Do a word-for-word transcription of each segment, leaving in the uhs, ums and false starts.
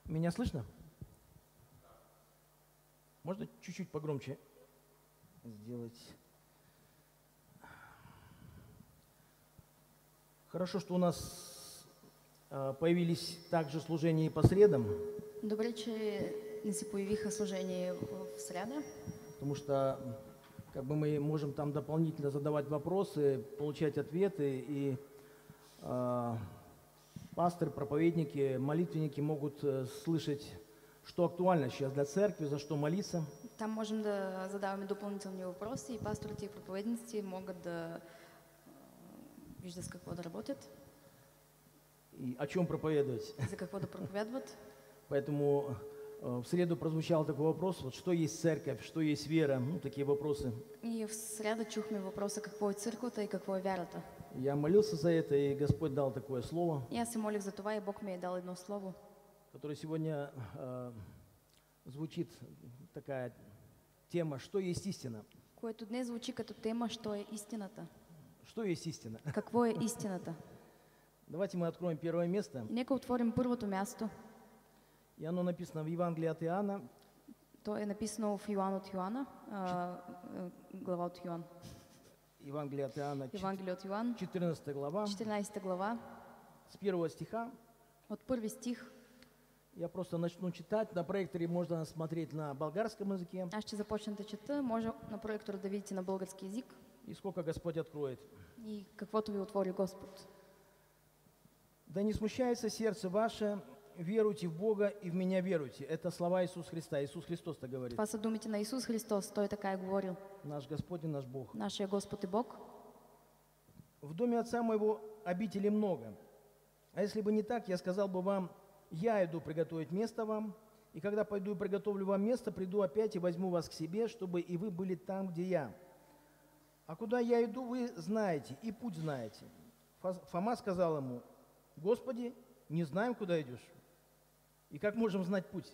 Меня слышно? Можно чуть-чуть погромче сделать? Хорошо, что у нас э, появились также служения и по средам. Добре, че не се появиха служения в среда. Потому что как бы мы можем там дополнительно задавать вопросы, получать ответы, и э, пасторы, проповедники, молитвенники могут э, слышать, что актуально сейчас для церкви, за что молиться. Там можем да задаваме допълнителни въпроси и пасторите и проповедници могат да э, виждат с какво да работят. И о чем проповедовать. За какво да проповядват. Поэтому э, в среду прозвучал такой вопрос, вот что есть церковь, что есть вера, ну такие вопросы. И в среда чухме въпроса какво е църквата и какво е вярата. Я молился за это, и Господь дал такое слово. И аз се молих за това и Бог ми е дал едно слово, которое сегодня э, звучит такая тема, что есть истина. което днес звучи като тема, що е истината. Что есть истина? Какво е истината? Давайте мы откроем первое место. И нека отворим първото място. И оно написано в Евангелии от Иоанна. То е написано в Йоан от Йоанна, а, глава от Йоан. Евангелие от Иоанна, Евангелие от Йоан, четырнадцатая глава, четиринадесета глава, с первого стиха. от първи стих. Я просто начну читать. На проекторе можно смотреть на болгарском языке. Аз ще започна да чета, може на проектора да видите на български език И сколько Господь откроет. и каквото ви отвори Господ. Да не смущается сердце ваше, веруйте в Бога и в меня веруйте. Это слова Иисуса Христа. Иисус Христос-то говорит. Това са думите на Исус Христос, Той така е говорил. Наш Господь и наш Бог. Нашия Господ и Бог. В доме Отца Моего обителей много. А если бы не так, я сказал бы вам, я иду приготовить место вам, и когда пойду и приготовлю вам место, приду опять и возьму вас к себе, чтобы и вы были там, где я. А куда я иду, вы знаете, и путь знаете. Фома сказал ему, Господи, не знаем, куда идешь, и как можем знать путь?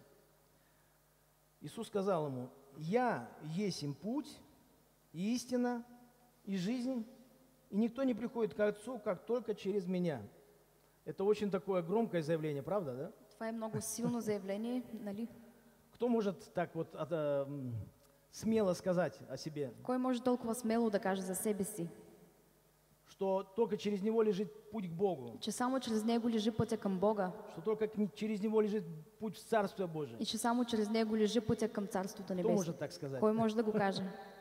Иисус сказал ему, я есть им путь, и истина, и жизнь, и никто не приходит к Отцу, как только через меня. Это очень такое громкое заявление, правда, да? Това е много силно заявление, нали? Кто может так вот это, м, смело сказать о себе, Кой може толкова смело да каже за себе си, что только через него лежит путь к Богу, че само чрез него лежи пътя към Бога что только к- через него лежит путь в Царствие Божие? и че само чрез него лежи пътя към Царството Кто Небесно? может так сказать? Кой може да го каже?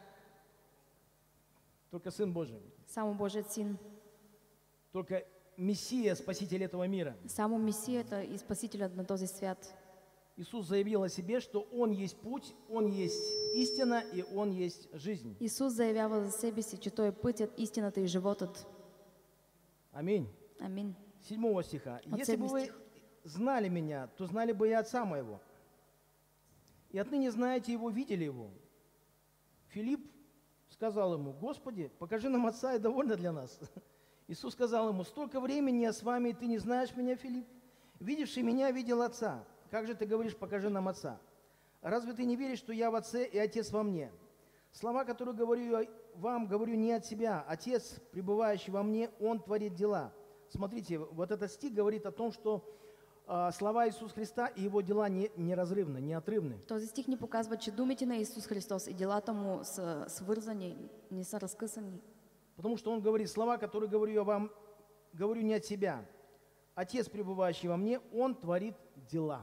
Только Сын Божий, Само Божият Син. только Мессия, Спаситель этого мира. Само Месията и Спасителят на този свят. Иисус заявил о себе, что Он есть путь, Он есть истина и Он есть жизнь. Исус заявява за себе си, че Той е пътят, истината и животът. Аминь. Амин. Седьмого стиха. От Если бы седьмого вы стиха. знали меня, то знали бы и Отца моего. И отныне знаете Его, видели Его. Филипп сказал ему, Господи, покажи нам Отца, и довольно для нас. Иисус сказал ему, столько времени я с вами, и ты не знаешь меня, Филипп? Видевший меня, видел Отца. Как же ты говоришь, покажи нам Отца? Разве ты не веришь, что я в Отце и Отец во мне? Слова, которые говорю я вам, говорю не от себя. Отец, пребывающий во мне, Он творит дела. Смотрите, вот этот стих говорит о том, что а, слова Иисуса Христа и Его дела не, неразрывны, неотрывны. Този стих ни показва, че думите на Исус Христос и делата му са свързани, не са разкъсани. Потому что Он говорит, слова, которые говорю я вам, говорю не от себя. Отец, пребывающий во мне, Он творит дела.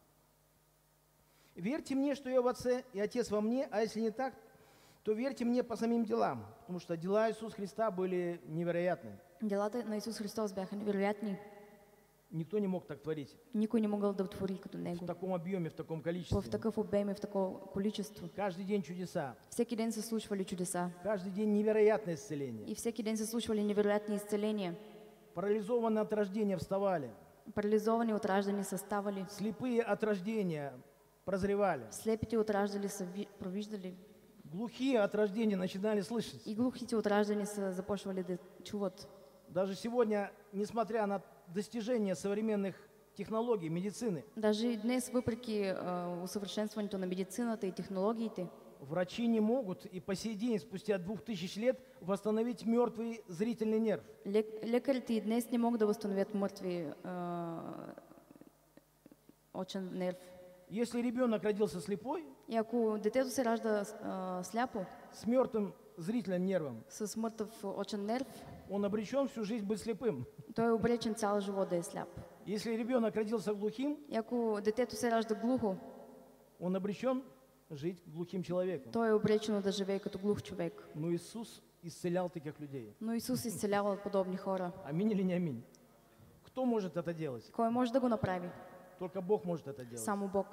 Верьте мне, что я в Отце и Отец во мне, а если не так, то верьте мне по самим делам, потому что дела Иисуса Христа были невероятны. Делата на Исус Христос бяха невероятни. Никто не мог так творить Никой не могъл да твори като в Него. таком объеме, в таком В количестве. такъв обем и в такова количество. Каждый день чудеса, Всеки ден се случвали чудеса. каждый день невероятное исцеление. И всеки ден се случвали невероятни изцеления. Парализованные от рождения вставали, Парализовани от раждане са ставали. слепые от рождения прозревали, Слепите от раждали са ви- провиждали. глухие от рождения начинали слышать. И глухите от раждане са започвали да чуват. Даже сегодня, несмотря на достижения современных технологий, медицины, Даже и днес, въпреки а, усъвършенстването на медицината и технологиите, врачи не могут и по сей день, спустя двух тысяч лет, восстановить мертвый зрительный нерв. лек- лекарите и днес не могат да възстановят мъртви а, очен нерв. Если ребенок родился слепой, И ако детето се ражда а, сляпо, с мертвым зрительным нервом, с мъртъв очен нерв, он обречен всю жизнь быть слепым. той е обречен цял живот да е сляп. Если ребенок родился глухим, И ако детето се ражда глухо, он обречен жить глухим человеком. той е обречено да живее като глух човек. Но Иисус исцелял таких людей. Но Исус изцелява подобни хора. Аминь или не аминь? Кто может это делать? Кой може да го направи? Только Бог может это делать. Само Бог.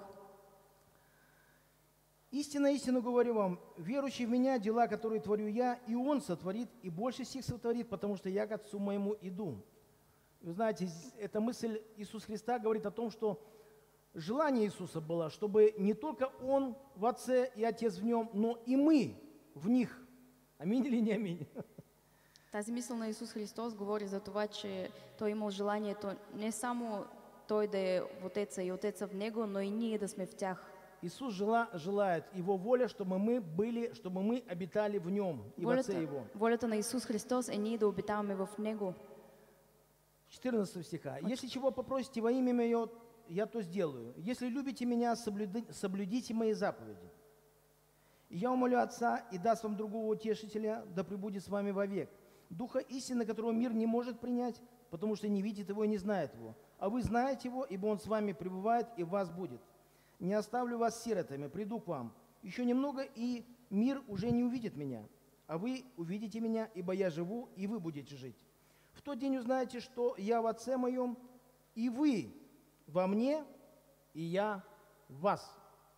Истинно, истинно говорю вам, верующий в Меня, дела, которые творю Я, и Он сотворит, и больше всех сотворит, потому что Я к Отцу Моему иду. Вы знаете, здесь эта мысль Иисуса Христа говорит о том, что желание Иисуса было, чтобы не только Он в Отце и Отец в Нем, но и мы в них. Аминь или не аминь? Тази мисъл на Исус Христос говори за това, че Той имал желанието не само Той да е в Отеца и Отеца в Него, но и ние да сме в тях. Иисус жела, желает, Его воля, чтобы мы были, чтобы мы обитали в Нем и в Отце Волята, Его. волята на Исус Христос е ние да обитаваме в Него. четырнадцатого стиха. «Если чего попросите во имя Мое, я то сделаю. Если любите Меня, соблюди- соблюдите Мои заповеди. И я умолю Отца, и даст вам другого утешителя, да пребудет с вами вовек. Духа истины, которого мир не может принять, потому что не видит Его и не знает Его. А вы знаете Его, ибо Он с вами пребывает и в вас будет. Не оставлю вас сиротами, приду к вам. Еще немного, и мир уже не увидит Меня. А вы увидите Меня, ибо я живу, и вы будете жить. В тот день узнаете, что я в Отце Моем, и вы во мне, и я в вас».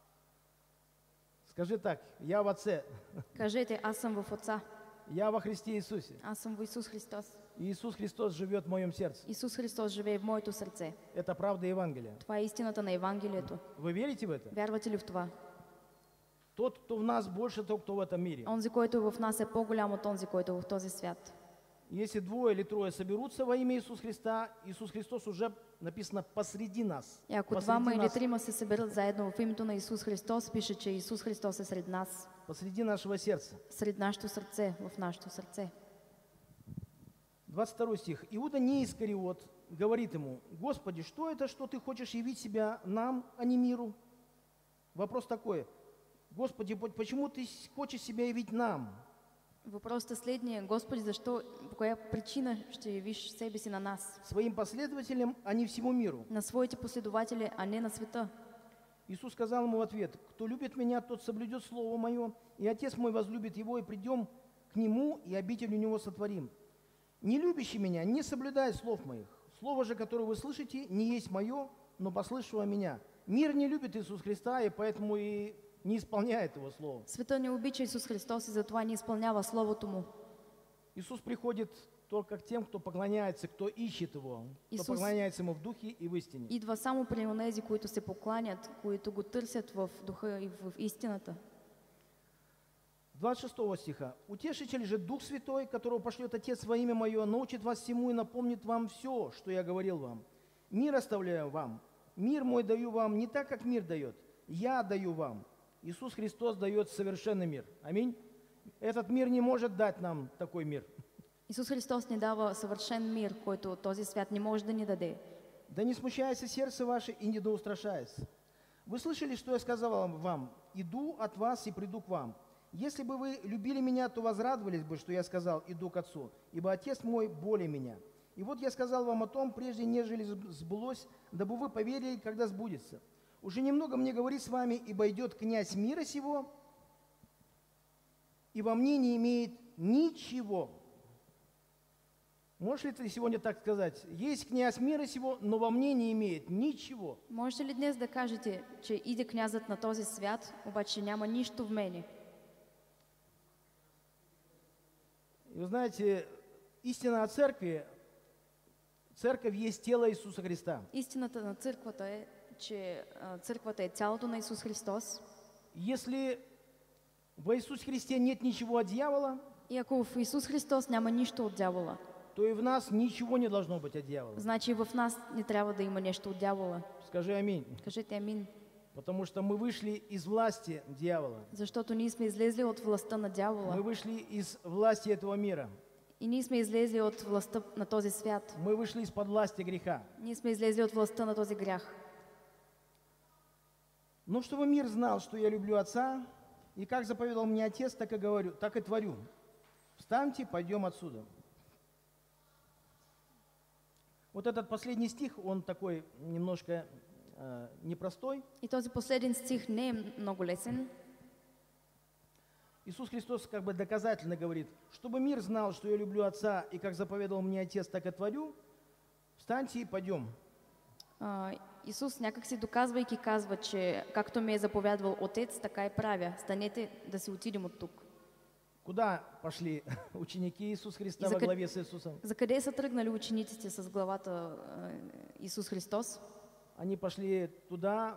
Скажи так: я в Отце, Кажете, аз съм в Отца, я во Христе Иисусе. аз съм в Исус Христос. И Иисус Христос живет в моем сердце. Исус Христос живее в моето сърце. Это правда Евангелия. Това е истината на Евангелието. Вы верите в это? Вярвате ли в това? Тот, кто в нас, больше того, кто в этом мире. Онзи, който е в нас, е по-голям от онзи, който е в този свят. Если двое или трое соберутся во имя Иисуса Христа, Иисус Христос уже написано посреди нас. И ако Посреди двама или нас, трима се съберат заедно в името на Исус Христос, пише, че Исус Христос е сред нас, посреди нашего сердца. сред нашето сърце, в нашето сърце. двадцать второй стих. Иуда не Искариот говорит ему: «Господи, что это, что ты хочешь явить себя нам, а не миру?» Вопрос такой: «Господи, почему ты хочешь себя явить нам?» Въпросът е следния. Господи, защо, по коя причина ще явиш себе си на нас? Своим последователям, а не всему миру. На своите последователи, а не на света. Иисус сказал ему в ответ: «Кто любит Меня, тот соблюдет Слово Мое, и Отец Мой возлюбит Его, и придем к Нему, и обитель у Него сотворим. Не любящий Меня не соблюдает слов Моих. Слово же, которое вы слышите, не есть Мое, но послышало Меня». Мир не любит Иисуса Христа, и поэтому и не исполняет Его Слово. Света не обича Исус Христос и затова не изпълнява Словото Му. Иисус приходит только к тем, кто поклоняется, кто ищет Его, Иисус- кто поклоняется Ему в духе и в истине. Идва само при онези, които се покланят, които го търсят в духа и в истината. двадцать шестого стиха. «Утешитель же Дух Святой, которого пошлет Отец во имя Мое, научит вас всему и напомнит вам все, что я говорил вам. Мир оставляю вам, мир мой даю вам, не так, как мир дает. Я даю вам». Иисус Христос дает совершенный мир. Аминь. Этот мир не может дать нам такой мир. Исус Христос ни дава съвършен мир, който този свят не може да ни даде. «Да не смущается сердце ваше и не да устрашается. Вы слышали, что я сказал вам? Иду от вас и приду к вам. Если бы вы любили Меня, то возрадовались бы, что я сказал: иду к Отцу, ибо Отец Мой более Меня. И вот я сказал вам о том, прежде нежели сбылось, дабы вы поверили, когда сбудется. Уже немного мне говорить с вами, ибо идет князь мира сего, и во мне не имеет ничего». Можешь ли ты сегодня так сказать? Есть князь мира сего, но во мне не имеет ничего. Можете ли днес да кажете, че иде князът на този свят, обаче няма нищо в мене? И вы знаете, истина о церкви, церковь есть тело Иисуса Христа. Истината на църквата е, че а, църквата е цялото на Исус Христос. Если во Иисусе Христе нет ничего от дьявола, И ако в Исус Христос няма нищо от дявола, то и в нас ничего не должно быть от дьявола. значи и в нас не трябва да има нещо от дявола. Скажи аминь. Кажете амин. Потому что мы вышли из власти дьявола. Защото ние сме излезли от властта на Мы дявола. вышли из власти этого мира. И ние сме излезли от властта на този свят. Мы вышли из-под власти греха. Ние сме излезли от властта на този грях. Но чтобы мир знал, что я люблю Отца, и как заповедал мне Отец, так и говорю, так и творю. Встаньте, пойдем отсюда. Вот этот последний стих, он такой немножко э, непростой. И този последен стих не е много лесен. Иисус Христос как бы доказательно говорит, чтобы мир знал, что я люблю Отца, и как заповедал мне Отец, так и творю, встаньте и пойдем. А, Исус някак си доказвайки казва, че както ми е заповядвал Отец, така и правя. Станете да си отидем от тук. Куда пошли ученики Иисуса Христа за во къ- главе с Иисусом? За къде са тръгнали учениците с главата а, Исус Христос? Они пошли туда,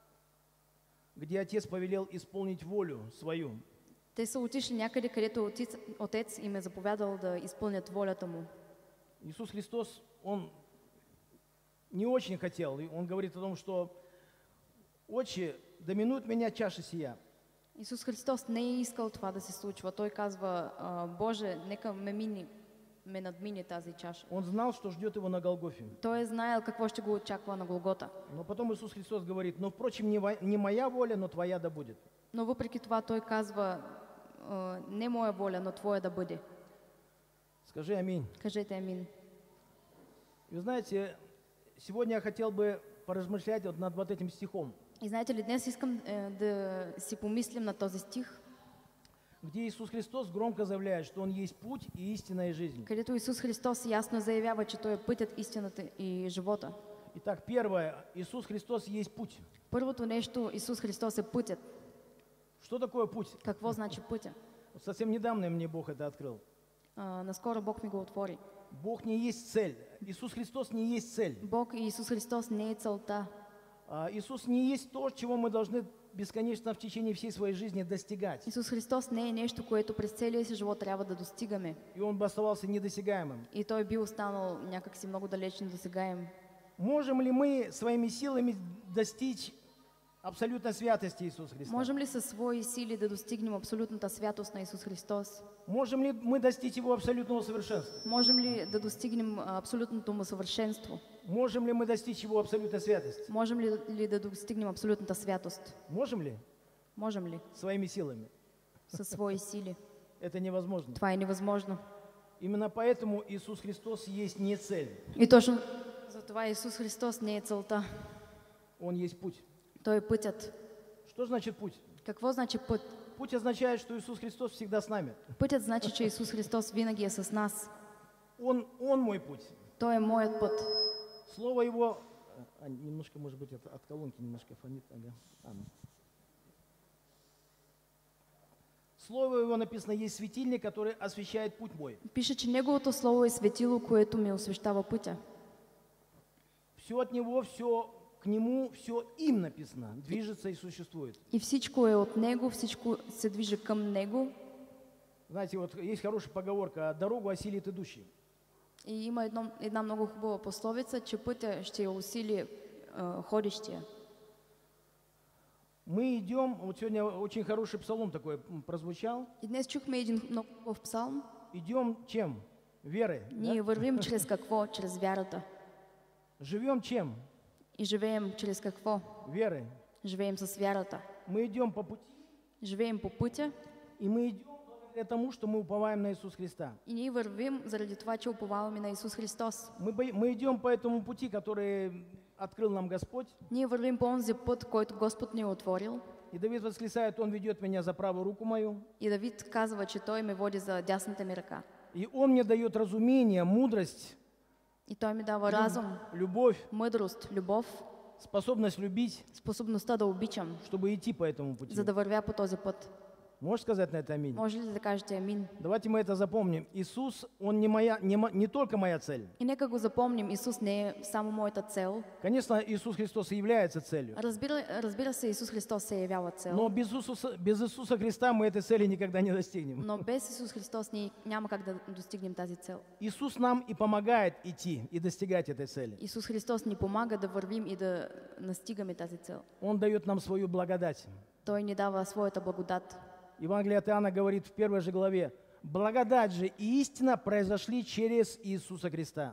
где Отец повелел исполнить волю свою. Те са отишли някъде, където отец, отец им е заповядал да изпълнят волята му. Иисус Христос, Он не очень хотел. И Он говорит о том, что «Отче, да минует меня чаша сия». Исус Христос не е искал това да се случва. Той казва, а, Боже, нека ме, мини, ме надмине тази чаша. Он знал, что ждет его на Голгофе. Той е знаел какво ще го очаква на Голгота. Но потом Иисус Христос говорит, но впрочем, не, во- не моя воля, но твоя да будет. Но въпреки това той казва, а, не моя воля, но Твоя да бъде. Скажи аминь. Кажете амин. И вы знаете, сегодня я хотел бы поразмышлять вот над вот этим стихом, И знаете ли, днес искам е, да си помислим на този стих, где Иисус Христос громко заявляет, что Он есть путь и истина и жизнь. където Исус Христос ясно заявява, че Той е пътят, истината и живота. Итак, первое, Иисус Христос есть путь. Първото нещо, Исус Христос е пътят. Что такое путь? Какво значи пътя? Вот совсем недавно мне Бог это открыл. А, наскоро Бог ми го отвори. Бог не есть цель. Иисус Христос не есть цель. Бог и Исус Христос не е целта. А, Иисус не есть то, чего мы должны бесконечно в течение всей своей жизни достигать. Исус Христос не е нещо, което през целия си живот трябва да достигаме. И Он бы оставался недосягаемым. И Той би останал някакси много далеч недосегаем. Можем ли мы своими силами достичь абсолютной святости Иисуса Христа? Можем ли със свои сили да достигнем абсолютната святост на Исус Христос? Можем ли мы достичь Его абсолютного совершенства? Можем ли да достигнем а, абсолютното му съвършенство? Можем ли мы достичь Его абсолютной святости? Можем ли, ли да достигнем абсолютната святост? Можем ли? Можем ли? Своими силами. Със свои сили. Это невозможно. Това е невъзможно. Именно поэтому Иисус Христос есть не цель. И точно за това Исус Христос не е целта. Он есть путь. Той е пътят. Что значит путь? Какво значи път? Путь означает, что Иисус Христос всегда с нами. Пътят значи, че Исус Христос винаги е с нас. Он, он мой путь. Той е моят път. Слово Его... а, немножко, может быть, от, от колонки немножко фонит. Ага. А, ну. Слово Его написано, есть светильник, который освещает путь мой. Пише, че Неговото Слово е светило, което ми освещава пътя. Все от Него, все к Нему, все им написано, движется и существует. И всичко е от Него, всичко се движи към Него. Знаете, вот есть хорошая поговорка, дорогу осилит идущий. И има едно, една много хубава пословица, че пътя ще я усили а, ходещия. Мы идем, вот сегодня очень хороший псалом такой м, прозвучал, И днес чухме един много хубав псалм. идем чем? Верой. Ние Да? вървим чрез какво? Чрез вярата. Живем чем? И живеем чрез какво? Верой. Живеем с вярата. Мы идем по пути, Живеем по пътя и мы идем благодаря тому, что мы уповаем на Иисуса Христа. и ние вървим заради това, че уповаваме на Исус Христос. Мы, бо- мы идем по этому пути, который открыл нам Господь. Ние вървим по онзи път, който Господ ни е отворил. И Давид восклицает, Он ведет меня за правую руку мою, И Давид казва, че Той ме води за дясната ми ръка. и Он мне дает разумение, мудрость, И Той ми дава разум, любовь, мъдрост, любов, способность любить, способността да обичам, чтобы идти по этому пути. за да вървя по този път. Можешь сказать на это аминь? Може ли да кажете амин? Давайте мы это запомним. Иисус, Он не, моя, не, мо- не только моя цель. И нека го запомним, Исус не е само моята цел. Конечно, Иисус Христос и является целью. Разбира, разбира се, Исус Христос се явява цел. Но без Иисуса, без Иисуса Христа мы этой цели никогда не достигнем. Но без Исус Христос ние няма как да достигнем тази цел. Иисус нам и помогает идти и достигать этой цели. Исус Христос ни помага да вървим и да настигаме тази цел. Он дает нам свою благодать. Той ни дава своята благодат. Евангелие от Иоанна говорит в первой же главе, благодать же и истина произошли через Иисуса Христа.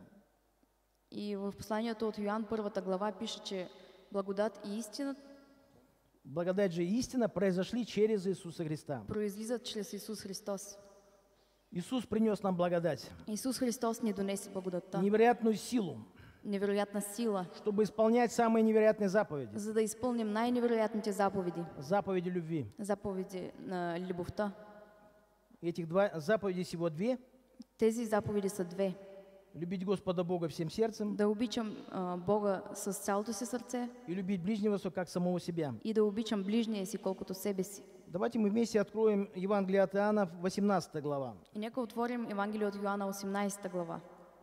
И в посланието от Йоан, първата глава, пише, че благодат и истина Благодать же и истина произошли через Иисуса Христа. произлизат чрез Исус Христос. Иисус принес нам благодать, Исус Христос ни донесе благодатта, невероятную силу, невероятна сила, чтобы исполнять самые невероятные заповеди. за да изпълним най-невероятните заповеди, Заповеди любви. заповеди на любовта. Этих два, заповедей всего две. Тези заповеди са две. Любить Господа Бога всем сердцем Да обичам а, Бога с цялото си сърце и любить ближнего своего как самого себя. и да обичам ближния си колкото себе си. Давайте мы вместе откроем Евангелие от Иоанна, восемнадцатая глава. И нека отворим Евангелие от Йоанна, осемнадесета глава.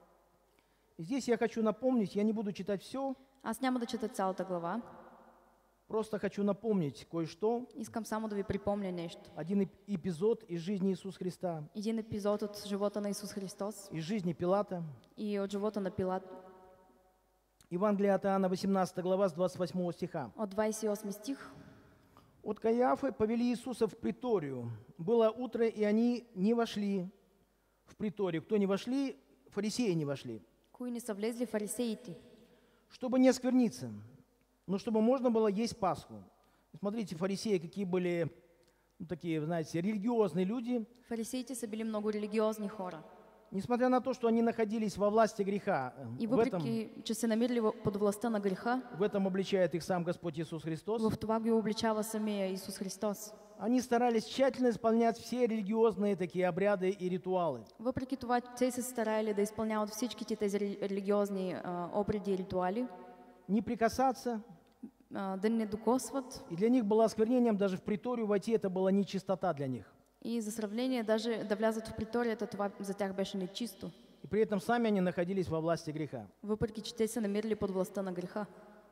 И здесь я хочу напомнить, я не буду читать все, Аз няма да чета цялата глава, просто хочу напомнить кое-что, искам само да ви припомня нещо. один эп- эпизод из жизни Иисуса Христа, Един епизод от живота на Исус Христос из жизни Пилата. и от живота на Пилат, Евангелие от Иоанна, восемнадцатая глава, с двадцать восьмого стиха. от двадесет и осми стих. От Каиафы повели Иисуса в приторию. Было утро, и они не вошли в приторию. Кто не вошли, фарисеи не вошли, Кои не са влезли фарисеите, чтобы не оскверниться, но чтобы можно было есть Пасху. Смотрите, фарисеи какие были, ну, такие, знаете, религиозные люди, фарисеите са били много религиозни хора. несмотря на то, что они находились во власти греха. И В этом, въпреки, че се намирали в- под властта на греха, в этом обличает их сам Господь Иисус Христос. в това ги обличава самия Исус Христос. Они старались тщательно исполнять все религиозные такие обряды и ритуалы. Въпреки това, те се старали да изпълняват всичките тези рели- религиозни а, обреди и ритуали, Не прикасаться. а, да не докосват. И для них было осквернением даже в приторию войти, это была нечистота для них. И за сравнение, даже да влязат в приторията, това за тях беше нечисто. И при этом сами они находились во власти греха. Въпреки, че те се намирали под властта на греха.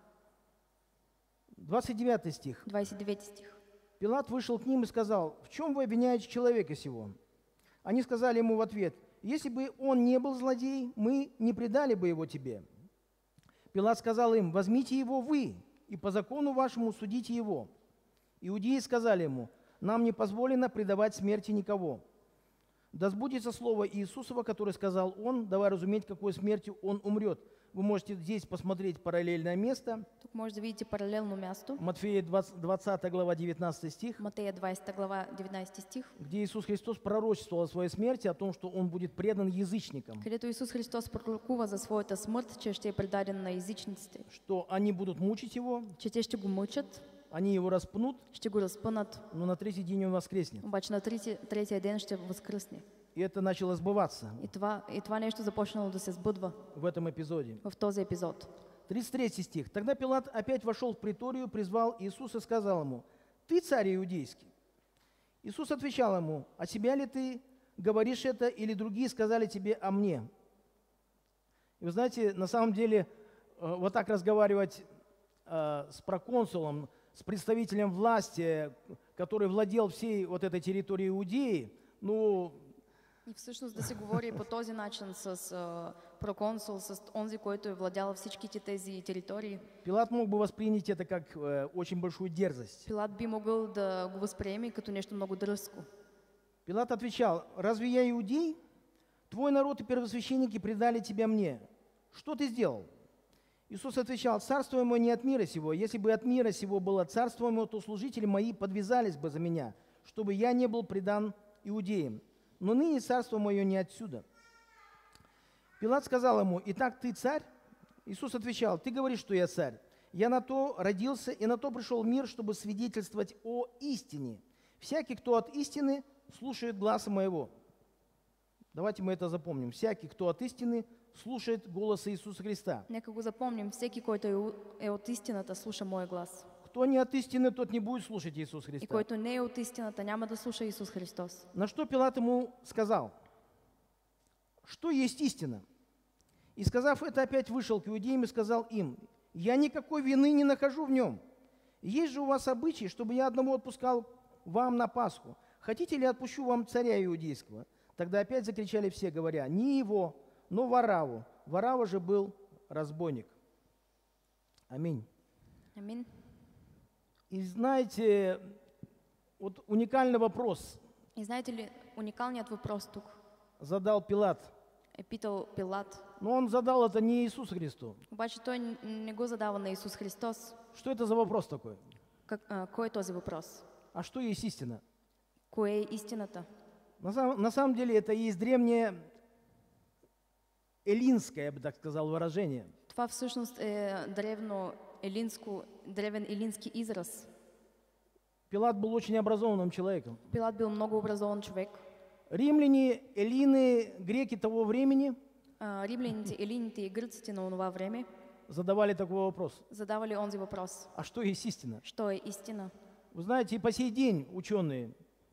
двадцать девятый стих. двадесет и девети стих. Пилат вышел к ним и сказал: «В чем вы обвиняете человека сего?» Они сказали ему в ответ: «Если бы он не был злодей, мы не предали бы его тебе». Пилат сказал им: «Возьмите его вы, и по закону вашему судите его». Иудеи сказали ему: «Нам не позволено предавать смерти никого. Да сбудется слово Иисусова, которое сказал он, давай разуметь, какой смертью он умрет». Вы можете здесь посмотреть параллельное место. Тук може да видите паралелно място. Матфея двадцатая глава, девятнадцатый стих, Матея двадесета глава, деветнадесети стих, где Иисус Христос пророчествовал о своей смерти, о том, что Он будет предан язычникам, където Исус Христос пророкува за своята смърт, че ще е предаден на езичниците, что они будут мучить Его, че те ще го мъчат, они Его распнут, ще го разпънат, но на третий день Он воскреснет. обаче на трети, третия ден ще възкръсне. И это начало сбываться И това, и това нещо започнало да се сбъдва в этом эпизоде. в този епизод. тридцать третий стих. «Тогда Пилат опять вошел в приторию, призвал Иисуса и сказал ему: „Ты царь иудейский?“ Иисус отвечал ему: „О себя ли ты говоришь это, или другие сказали тебе о мне?“ И вы знаете, на самом деле, э, вот так разговаривать э, с проконсулом, с представителем власти, который владел всей вот этой территорией Иудеи, ну, И всъщност да се говори по този начин с а, проконсул, с онзи, който е владял всичките тези територии, Пилат мог бы воспринять это как э, очень большую дерзость. Пилат би могъл да го възприеме като нещо много дръзко. Пилат отвечал: «Разве я иудей? Твой народ и первосвященники предали тебя мне. Что ты сделал?» Иисус отвечал: «Царство мое не от мира сего. Если бы от мира сего было царство мое, то служители мои подвязались бы за меня, чтобы я не был предан иудеям. Но ныне царство мое не отсюда». Пилат сказал ему: «Итак, ты царь?» Иисус отвечал: «Ты говоришь, что я царь. Я на то родился и на то пришел в мир, чтобы свидетельствовать о истине. Всякий, кто от истины, слушает гласа моего». Давайте мы это запомним. Всякий, кто от истины, слушает голоса Иисуса Христа. Нека го запомним. Всеки, който е, у- е от истината, слуша моя глас. Кто не от истины, тот не будет слушать Иисуса И Христа. който не е от истината, няма да слуша Исус Христос. На что Пилат ему сказал: «Что есть истина?» И, сказав это, опять вышел к иудеям и сказал им: «Я никакой вины не нахожу в нем. Есть же у вас обычай, чтобы я одного отпускал вам на Пасху. Хотите ли, отпущу вам царя иудейского?» Тогда опять закричали все, говоря: «Не его, но Вараву». Варава же был разбойник. Аминь. Амин. И знаете, вот уникальный вопрос И знаете ли, уникалният въпрос тук задал Пилат. е питал Пилат. Но он задал это не Иисусу Христу. Обаче той н- не го задава на Исус Христос. Что это за вопрос такой? Как, а, кой е този въпрос? А что есть истина? Кое е истината? На самом, на самом деле это есть древнее эллинское, я бы так сказал, выражение. Това всъщност е древно елинско, древен елински израз. Пилат был очень образованным человеком. Пилат бил много образован човек. Римляне, эллины, греки того времени А, римляните, елините и гръците на онова време задавали такой вопрос. задавали онзи въпрос. А что есть истина? Що е истина? Вы знаете, и по сей день ученые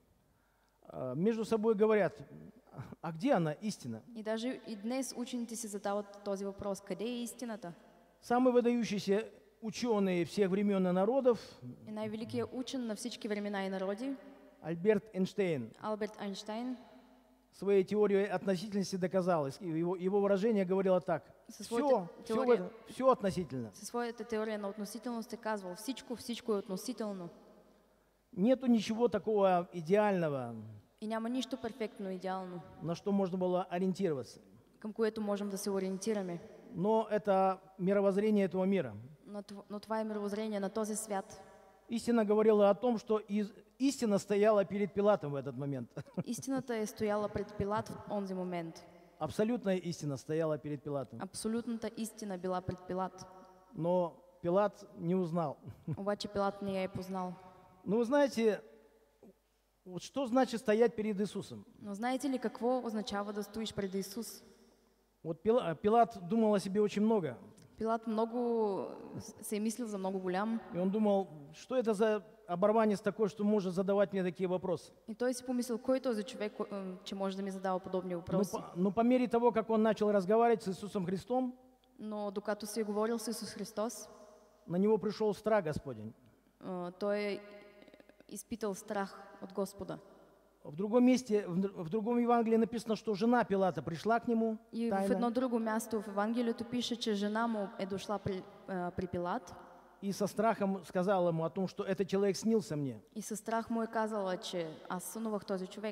а, между собой говорят, а где она, истина? И даже и днес учените си задават този въпрос. Къде е истината? Самый выдающийся ученый всех времен и народов, И най-великият учен на всички времена и народи, Альберт Эйнштейн, Алберт Айнщайн, своей теорией относительности доказал. И Его, его выражение говорило так. Со Все, своята все, теория- все относительно. със своята теория на относителност е казвал, всичко, всичко е относително. Нету ничего такого идеального, И няма нищо перфектно, идеално, на что можно было ориентироваться. към което можем да се ориентираме. Но это мировоззрение этого мира. Но, тв- но това е мировоззрение на този свят. Истина говорила о том, что из- истина стояла перед Пилатом в этот момент. Истината е стояла пред Пилат в онзи момент. Абсолютная истина стояла перед Пилатом. Абсолютната истина била пред Пилат. Но Пилат не узнал. Обаче Пилат не я е познал. Но вы знаете, вот что значит стоять перед Иисусом? Но знаете ли какво означава да стоиш пред Исус? Вот Пила- Пилат думал о себе очень много. Пилат много се е мислил за много голям И он думал, что это за оборванец такой, что может задавать мне такие вопросы. и той си помислил, кой е този човек, ко- м, че може да ми задава подобни Но въпроси. по, но по мере того, как он начал разговаривать с Иисусом Христом, Но докато си е говорил с Исус Христос, на него пришел страх Господень. а, той е изпитал страх от Господа. В другом месте, в, д- в другом Евангелии написано, что жена Пилата пришла к нему И в тайно едно друго място в Евангелието пише, че жена му е дошла при, а, при Пилат и со страхом сказала ему о том, что этот человек снился мне. и със страх му е казала, че аз сънувах този човек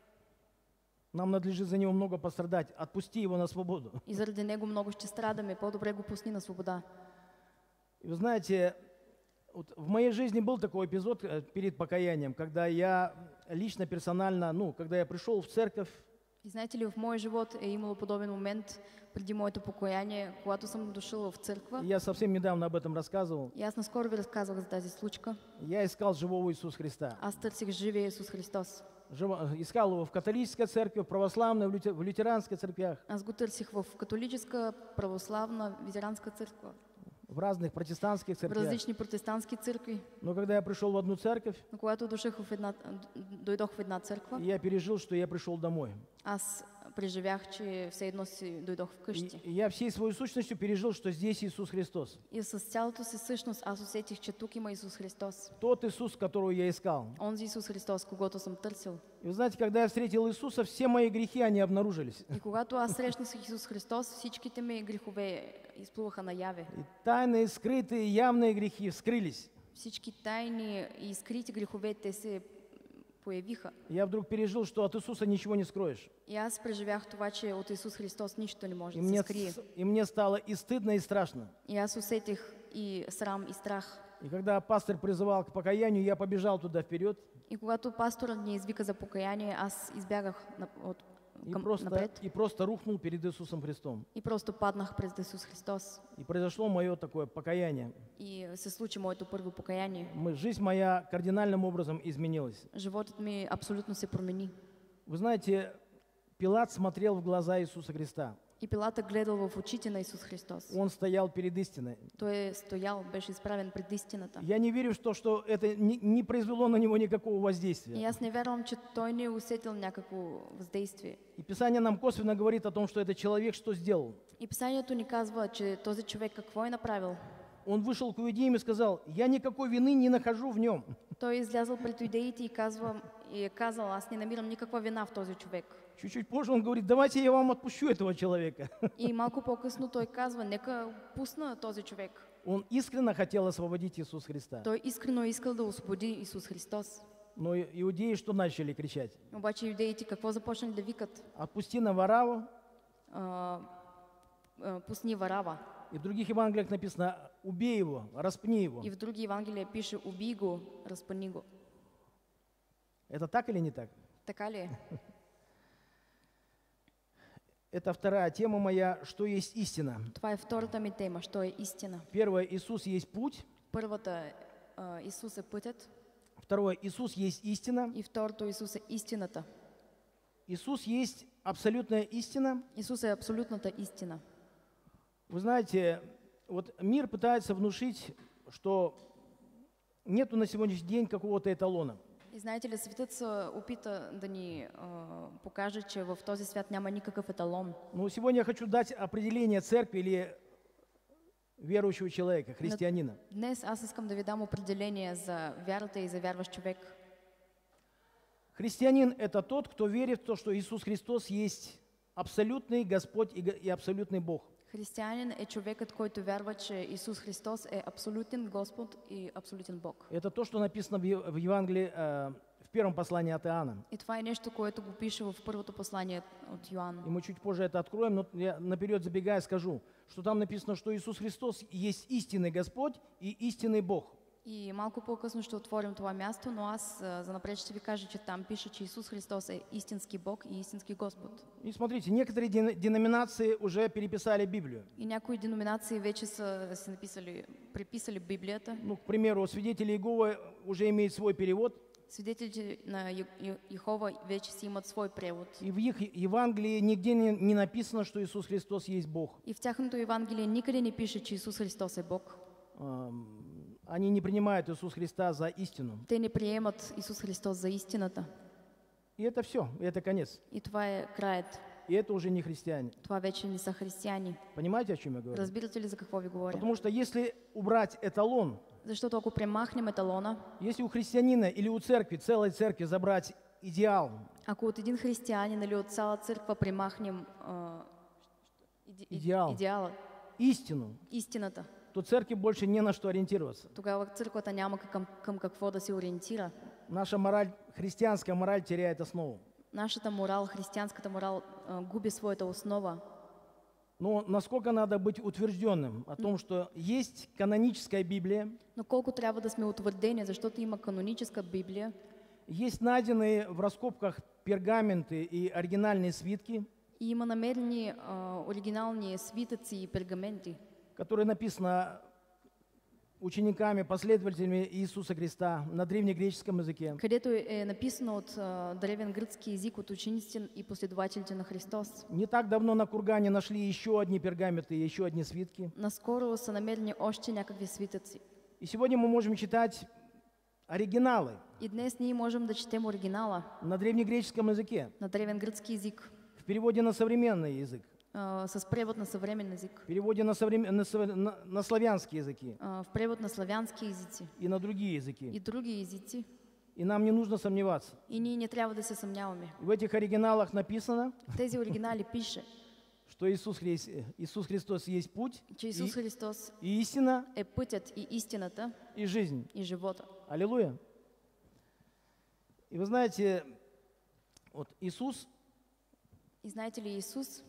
Нам надлежит за него много пострадать. Отпусти его на свободу. и заради него много ще страдаме. По-добре го пусни на свобода. И вы знаете, вот в моей жизни был такой эпизод э, перед покаянием, когда я лично, персонально, ну, когда я пришел в церковь, И знаете ли, в моя живот е имало подобен момент преди моето покаяние, когато съм дошъл в църква. я совсем недавно об этом рассказывал, И аз наскоро ви разказвах за тази случка. я искал живого Иисуса Христа. Аз търсих живия Исус Христос. Живо- искал его в католической церкви, в православной, в лютер- в лютеранской церквях, Аз го търсих в католическа, православна, ветеранска църква, в разных протестантских в церквях. различни протестантски църкви. Но когда я пришел в одну церковь, Но когато дошъх в една, дойдох в една църква, я пережил, что я пришел домой. аз преживях, че все едно си дойдох И, вкъщи. и я всей своей сущностью пережил, что здесь Иисус Христос. И с цялото си същност аз усетих, че тук има Исус Христос. Тот Иисус, которого я искал. Онзи Исус Христос, когото съм търсил. И вы знаете, когда я встретил Иисуса, все мои грехи, они обнаружились. И когато аз срещнах с Исус Христос, всичките ми грехове изплуваха наяве. И тайные, скрытые, явные грехи вскрылись. Всички тайни и скрити грехове, те се появиха. Я вдруг пережил, что от Иисуса ничего не скроешь. И аз преживях това, че от Исус Христос нищо не може И да се мне, скрие. с- и мне стало и стыдно, и страшно. И аз усетих и срам, и страх. И когда пастор призывал к покаянию, я побежал туда вперед И когато пасторът ни извика за покаяние, аз избягах на, от, и към, просто, напред и просто рухнул перед Иисусом Христом. и просто паднах пред Исус Христос. И произошло мое такое покаяние. И се случи моето първо покаяние. Мы- Жизнь моя кардинальным образом изменилась. Животът ми абсолютно се промени. Вы знаете, Пилат смотрел в глаза Иисуса Христа. И Пилата гледал в очите на Исус Христос. Он стоял перед истиной. Той е стоял, беше изправен пред истината. Я не верю в то, что это не, не произвело на него никакого И воздействия. аз не вярвам, че той не е усетил някакво въздействие. И Писание нам косвенно говорит о том, что этот человек что сделал. И Писанието ни казва, че този човек какво е направил? Он вышел к иудеям и сказал, я никакой вины не нахожу в нем. Той е излязъл пред юдеите и, казва, и е казал, аз не намирам никаква вина в този човек. Чуть-чуть позже он говорит, давайте я вам отпущу этого человека. И малко по-късно той казва, нека пусна този човек. Он искренне хотел освободить Иисуса Христа. Той искрено е искал да освободи Исус Христос. Но и- иудеи что начали кричать? Обаче юдеите какво започнали да викат? Отпусти на Вараву, А, а, пусни Варава. И в других Евангелиях написано «убей его, распни его». И в други Евангелия пише «убий го, разпъни го». Это так или не так? Така ли е? Это вторая тема моя, что есть истина. Това е втората ми тема, що е истина. Первое, Иисус есть путь. Първата, а, Исус е пътят. Второе, Иисус есть истина. И второто, Исус е истината. Иисус есть абсолютная истина. Исус е абсолютната истина. Вы знаете, вот мир пытается внушить, что нету на сегодняшний день какого-то эталона. И знаете ли, светът се опита да ни а, покаже, че в този свят няма никакъв еталон. Но сегодня я хочу дать определение церкви или верующего человека, христианина. Днес аз искам да ви дам определение за вярата и за вярващ човек. Христианин – это тот, кто верит в то, что Иисус Христос есть абсолютный Господь и г- и абсолютный Бог. Християнин е човекът, който вярва, че Исус Христос е абсолютен Господ и абсолютен Бог. Это то, что написано в Ев- в Евангелии, э, в первом послании от Иоанна. И това е нещо, което го пише в първото послание от Йоан. И мы чуть позже это откроем, но я наперед забегая скажу, что там написано, что Иисус Христос есть истинный Господь и истинный Бог. И малко по-късно ще отворим това място, но аз а, за напред ще ви кажа, че там пише, че Исус Христос е истински Бог и истински Господ. И смотрите, некоторые ден- деноминации уже переписали Библию. И някои деноминации вече са си написали, приписали Библията. Ну, к примеру, свидетели Иеговы уже имеют свой перевод, Свидетелите на Ю- Ю- Йехова вече си имат свой превод. и в их Евангелии нигде не, не написано, что Иисус Христос есть Бог. И в тяхното Евангелие никъде не пише, че Исус Христос е Бог. Ам, Они не принимают Иисуса Христа за истину. Те не приемат Исус Христос за истината. И это все, это конец. И това е краят. И это уже не христиане. Това вече не са християни. Понимаете, о чем я говорю? Разбирате ли за какво ви говоря? Потому что если убрать эталон, Защото ако премахнем еталона, если у христианина или у церкви, целой церкви забрать идеал, ако от един християнин или от цяла църква премахнем а, иде- Идеал. идеала, истину, истината, то церкви больше не на что ориентироваться. тогава църквата няма към, към какво да се ориентира. Наша мораль, христианская мораль теряет основу. Нашата морал, християнската морал а, губи своята основа. Но насколько надо быть утвержденным о том, что есть каноническая Библия, Но колко трябва да сме утвърдени, защото има каноническа Библия, есть найденные в раскопках пергаменты и оригинальные свитки, и има намерени а, оригинални свитъци и пергаменти, которые написаны учениками, последователями Иисуса Христа на древнегреческом языке. където е написано от а, древен гръцки език от учениците и последователите на Христос. Не так давно на Кургане нашли еще одни пергаменты и еще одни свитки. Наскоро са намерени още някакви свитъци. И сегодня мы можем читать оригиналы И днес ние можем да четем оригинала на древнегреческом языке, на древен гръцки език, в переводе на современный язык, а, с превод на съвременен език, в переводе на, современ- на сов- на- на славянские языки а, в превод на славянски езици и на другие языки. и други езици. И нам не нужно сомневаться. И ние не трябва да се съмняваме. И в этих оригиналах написано, В тези оригинали пише, что Иисус, Хри- Иисус Христос есть путь, че Исус и, Христос и истина, е пътят и истината и жизнь. и живота. Аллилуйя. И вы знаете, вот Иисус, И знаете ли, Исус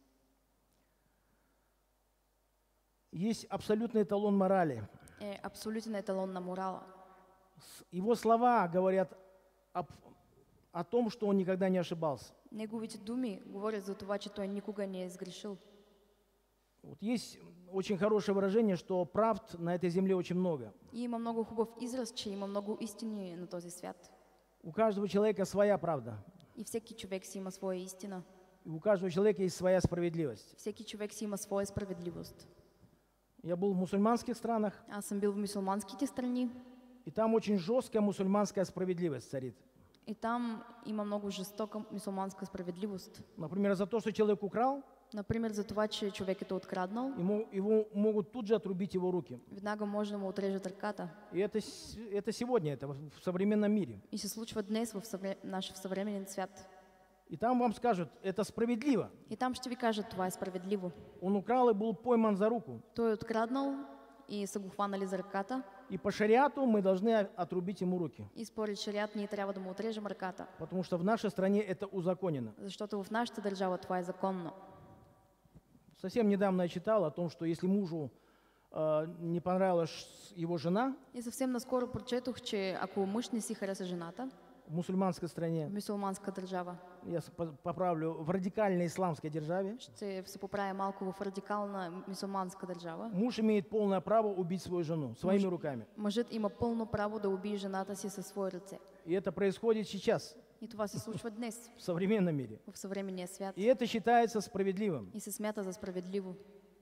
есть абсолютный эталон морали. е абсолютен еталон на морала. С- Его слова говорят об- о том, что он никогда не ошибался. Неговите думи говорят за това, че той никога не е сгрешил. Вот есть очень хорошее выражение, что правд на этой земле очень много. И има много хубав израз, че има много истини на този свят. У каждого человека своя правда. И всеки човек си има своя истина. И у каждого человека есть своя справедливость. Всеки човек си има своя справедливост. Я был в мусульманских странах, Аз съм бил в мусулманските страни и там очень жесткая мусульманская справедливость царит. и там има много жестока мусулманска справедливост. Например, за то, что человек украл, Например, за това, че човекът е откраднал, ему, его могут тут же отрубить его руки. веднага може да му отрежат ръката. И это, с- это сегодня, это в современном мире. И се случва днес в съвре... наш съвременен свят. И там вам скажут, это справедливо. И там ще ви кажат, това е справедливо. Он украл и был пойман за руку. Той е откраднал и са го хванали за ръката. И по шариату мы должны отрубить ему руки. И според шариат ние трябва да му отрежем ръката. Потому что в нашей стране это узаконено. Защото в нашата държава това е законно. Совсем недавно я читал о том, что если мужу э, не понравилась его жена И съвсем наскоро прочетох, че ако мъж не си хареса жената в мусульманской в стране, мюсюлманска държава, я с- по- поправлю, в радикальной исламской державе, ще се поправя малко в радикална мюсюлманска държава, муж имеет полное право убить свою жену своими руками. мъжът има пълно право да убие жената си със свои ръце. И это происходит сейчас, И това се случва днес в современном мире. в съвременния свят И это считается справедливым. и се смята за справедливо.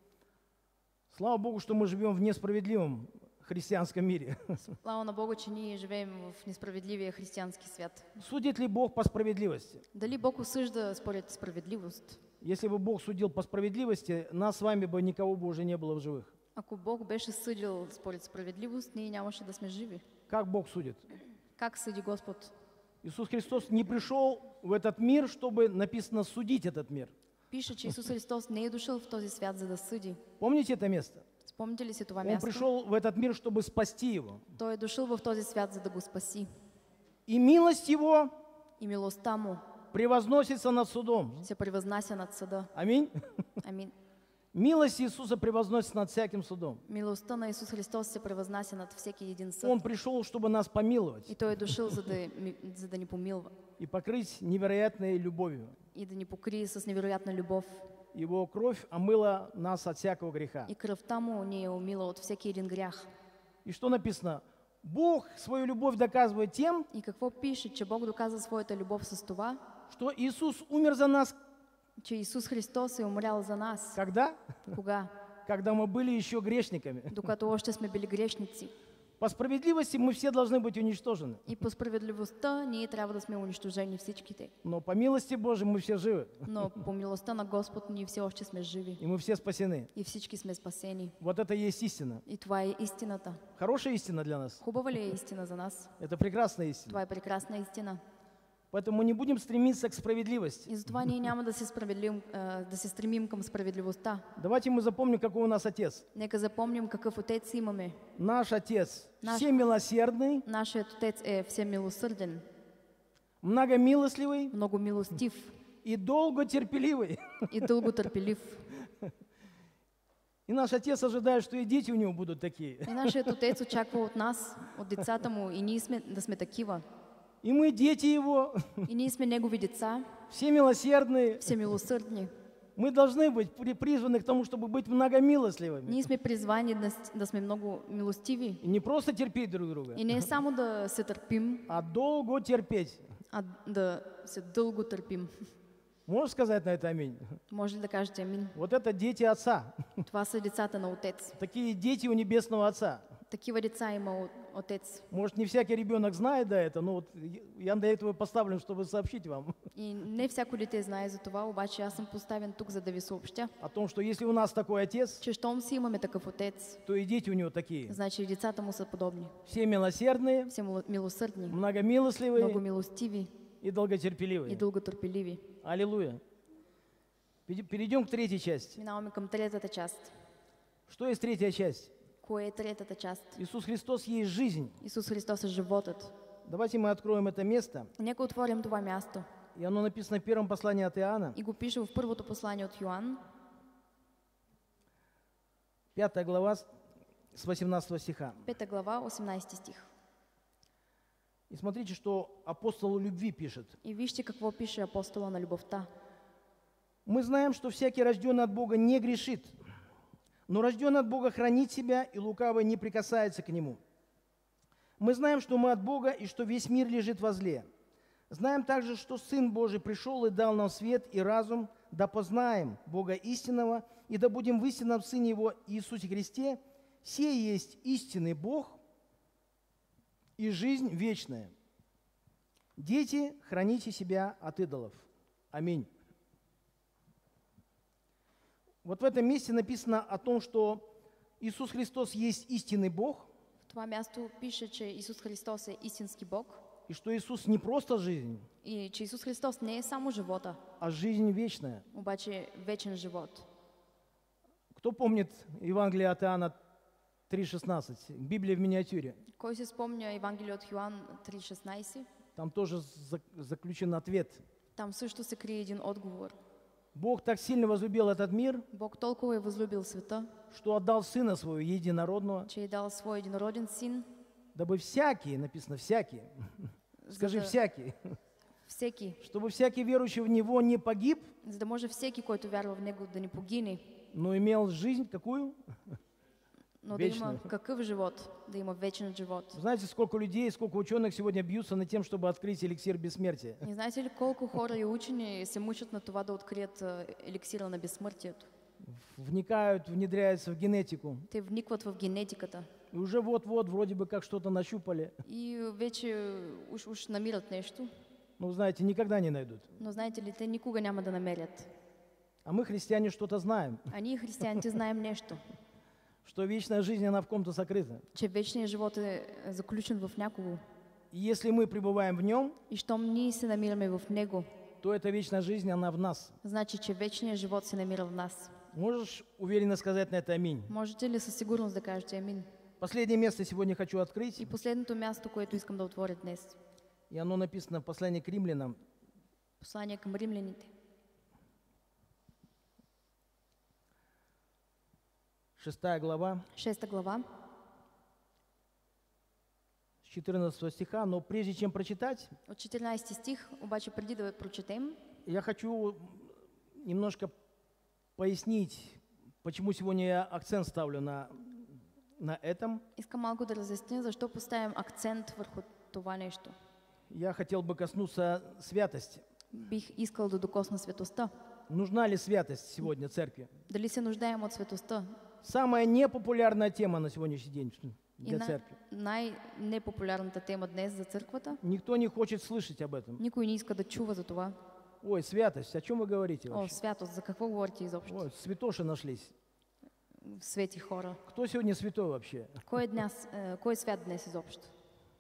Слава Богу, что мы живем в несправедливом христианском мире. Слава на Бога, че ние живеем в несправедливия християнски свят. Судит ли Бог по справедливости? Дали Бог осъжда според справедливост? Если бы Бог судил по справедливости, нас с вами бы никого бы уже не было в живых. Ако Бог беше съдил според справедливост, ние нямаше да сме живи. Как Бог судит? Как съди Господ? Иисус Христос не пришел в этот мир, чтобы, написано, судить этот мир. Пише, че Исус Христос не е дошъл в този свят, за да съди. Помните это место? Спомните ли си това Он място? пришел в этот мир, чтобы спасти его. Той е дошъл в този свят, за да го спаси. И милость его И милостта му превозносится над судом. се превъзнася над съда. Аминь. Амин. Милость Иисуса превозносится над всяким судом. Милостта на Исус Христос се превъзнася над всеки един съд. Он пришел, чтобы нас помиловать И Той е дошъл, за да, ми- за да ни помилва и покрыть невероятной любовью. и да ни покрие с невероятна любов. Его кровь омыла нас от всякого греха. И кръвта му ни е умила от всеки един грях. И что написано? Бог свою любовь доказывает тем, И какво пише? Че Бог доказа своята любов с това, что Иисус умер за нас че Исус Христос е умрял за нас. когда? Кога? Когда мы были еще грешниками. Докато още сме били грешници. По справедливости мы все должны быть уничтожены. И по справедливостта ние трябва да сме унищожени всичките. Но по милости Божией мы все живы. Но по милостта на Господ ние все още сме живи. И мы все спасены. И всички сме спасени. Вот это и есть истина. И това е истината. Хорошая истина для нас. Хубава ли е истина за нас? Это прекрасная истина. Това е прекрасна истина. Поэтому мы не будем стремиться к справедливости. И затова ние няма да се, справедлим, а, да се стремим към справедливостта. Давайте мы запомним, какой у нас Отец. Нека запомним какъв отец имаме. Наш Отец Наш- всемилосердный, Нашият отец е всемилосърден, многомилостливый много милостив и долготерпеливый. и дълготърпелив. И наш Отец ожидает, что и дети у него будут такие. И нашият отец очаква от нас, от децата му, и ние сме, да сме такива. И мы, дети Его, И ние сме негови деца, всемилосердные. всемилосърдни. Мы должны быть при- призваны к тому, чтобы быть многомилостливыми. Ние сме призвани да, с- да сме много милостиви. И не просто терпеть друг друга, И не е само да се търпим, а долго терпеть. а да се дълго търпим. Можешь сказать на это аминь? Може ли да кажете амин? Вот это дети Отца. Това са децата на отец. Такие дети у Небесного Отца. Такива деца има от- отец. Может, не всякий ребенок знает до этого, но вот я для этого поставлен, чтобы сообщить вам И не всяко дете знае за това, обаче аз съм поставен тук, за да ви съобщя, о том, что если у нас такой Отец, че щом си имаме такъв отец, то и дети у него такие. значи и децата му са подобни. Все милосердные, Все мило- милосърдни, много многомилостливые милостиви и и долготерпеливые. дълготърпеливи. Аллилуйя. Пере- Перейдем к третьей части. Минаваме към третата част. Что есть третья часть? Кое е третата част? Иисус Христос есть жизнь. Исус Христос е животът. Давайте мы откроем это место. Нека отворим това място. И оно написано в первом послании от Иоанна, И го пише в първото послание от Йоан, пятая глава с восемнадцатого стиха. пета глава, осемнадесети стих. И смотрите, что апостол любви пишет. И вижте какво пише апостола на любовта. Мы знаем, что всякий рожденный от Бога не грешит, но рожденный от Бога хранит себя, и лукавый не прикасается к нему. Мы знаем, что мы от Бога, и что весь мир лежит во зле. Знаем также, что Сын Божий пришел и дал нам свет и разум, да познаем Бога истинного, и да будем в истинном Сыне Его Иисусе Христе. Сей есть истинный Бог и жизнь вечная. Дети, храните себя от идолов. Аминь. Вот в этом месте написано о том, что Иисус Христос есть истинный Бог, В това място пише, че Исус Христос е истински Бог и что Иисус не просто жизнь, и че Исус Христос не е само живота, а жизнь вечная. обаче вечен живот. Кто помнит Евангелие от Иоанна три шестнадцать, Библия в миниатюре? Кой се спомня Евангелие от Йоан три шестнадесет? Там тоже за- заключен ответ. Там също се крие един отговор. Бог так сильно возлюбил этот мир, Бог толкова е възлюбил света, что отдал Сына Своего Единородного, че е дал свой единороден син, дабы всякий, написано всякий, скажи да- всякий, всеки, чтобы всякий верующий в Него не погиб, за да може всеки, който вярва в него, да не погине, но имел жизнь какую? но да Вечна. има какъв живот? Да има вечен живот. Знаете, сколько людей, сколько ученых сегодня бьются над тем, чтобы открыть эликсир бессмертия? Не знаете ли колко хора и учени се мучат на това да открият а, еликсира на безсмъртието? Вникают, внедряются в генетику. Те вникват в генетиката И уже вот-вот вроде бы как что-то нащупали. и вече уж, уж намират нещо, Но, знаете, никогда не найдут. но знаете ли, те никога няма да намерят. А мы, христиане, что-то знаем, А ние, християните, знаем нещо, что вечная жизнь, она в ком-то сокрыта. че вечният живот е заключен в някого. И если мы пребываем в нем, И щом ние се намираме в него, то эта вечная жизнь, она в нас. значи, че вечният живот се намира в нас. Можешь уверенно сказать на это аминь? Можете ли със сигурност да кажете амин? Последнее место сегодня хочу открыть, И последното място, което искам да отворя днес. и оно написано в послании к римлянам, Послание към римляните. шестая глава, Шеста глава, с четырнадцатого стиха. Но прежде чем прочитать, от четиринайсети стих, обаче преди да прочетем, я хочу немножко пояснить, почему сегодня я акцент ставлю на, на этом. искам малко да разясня защо поставям акцент върху това нещо. Я хотел бы коснуться святости. Бих искал да докосна светостта. Нужна ли святость сегодня церкви? Дали се нуждаем от светостта? Самая непопулярная тема на сегодняшний день И для на, церкви. най-непопулярната тема днес за църквата. Никто не хочет слышать об этом. Никой не иска да чува за това. Ой, святость, о чем вы говорите О, вообще? святост, за какво говорите изобщо? Ой, святоши нашлись. Свети хора. Кто сегодня святой вообще? Кой е, днес, е, кой е свят днес изобщо?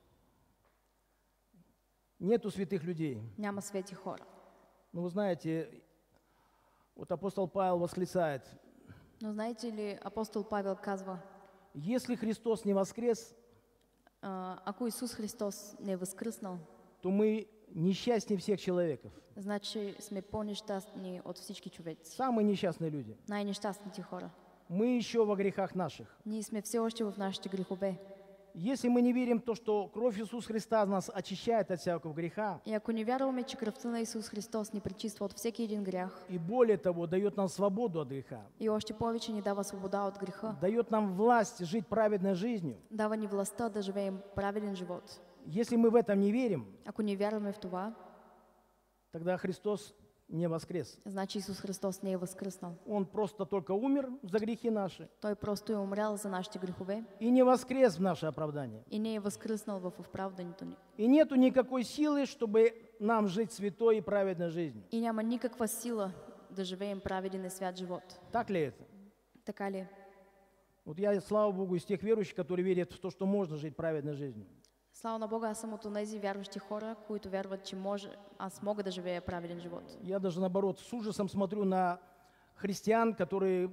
Нету святых людей. Няма свети хора. Ну, вы знаете, вот апостол Павел восклицает, Но знаете ли, апостол Павел казва, если Христос не воскрес, а, ако Исус Христос не е възкръснал, то мы несчастнее всех человеков. значи сме по-нещастни от всички човеци. Самые несчастные люди. Най-нещастните хора. Мы еще во грехах наших. Ние сме все още в нашите грехове. Если мы не верим в то, что кровь Иисуса Христа нас очищает от всякого греха, И ако не вярваме, че кръвта на Исус Христос ни пречиства от всеки един грях и более того, дает нам свободу от греха, и още повече ни дава свобода от греха, дает нам власть жить праведной жизнью, дава ни властта да живеем праведен живот. если мы в этом не верим, Ако не вярваме в това, тогда Христос не воскрес. значи Исус Христос не е възкръснал. Он просто только умер за грехи наши Той просто е умрял за нашите грехове и не воскрес в наше оправдание. и не е възкръснал в оправдането ни. И нету никакой силы, чтобы нам жить святой и праведной жизнью. И няма никаква сила да живеем праведен и свят живот. Так ли это? Така ли е? Вот я, слава Богу, из тех верующих, которые верят в то, что можно жить праведной жизнью. Слава на Бога, аз съм от тези вярващи хора, които вярват, че може, аз мога да живея праведен живот. Я даже, наоборот, с ужасом смотрю на христиан, которые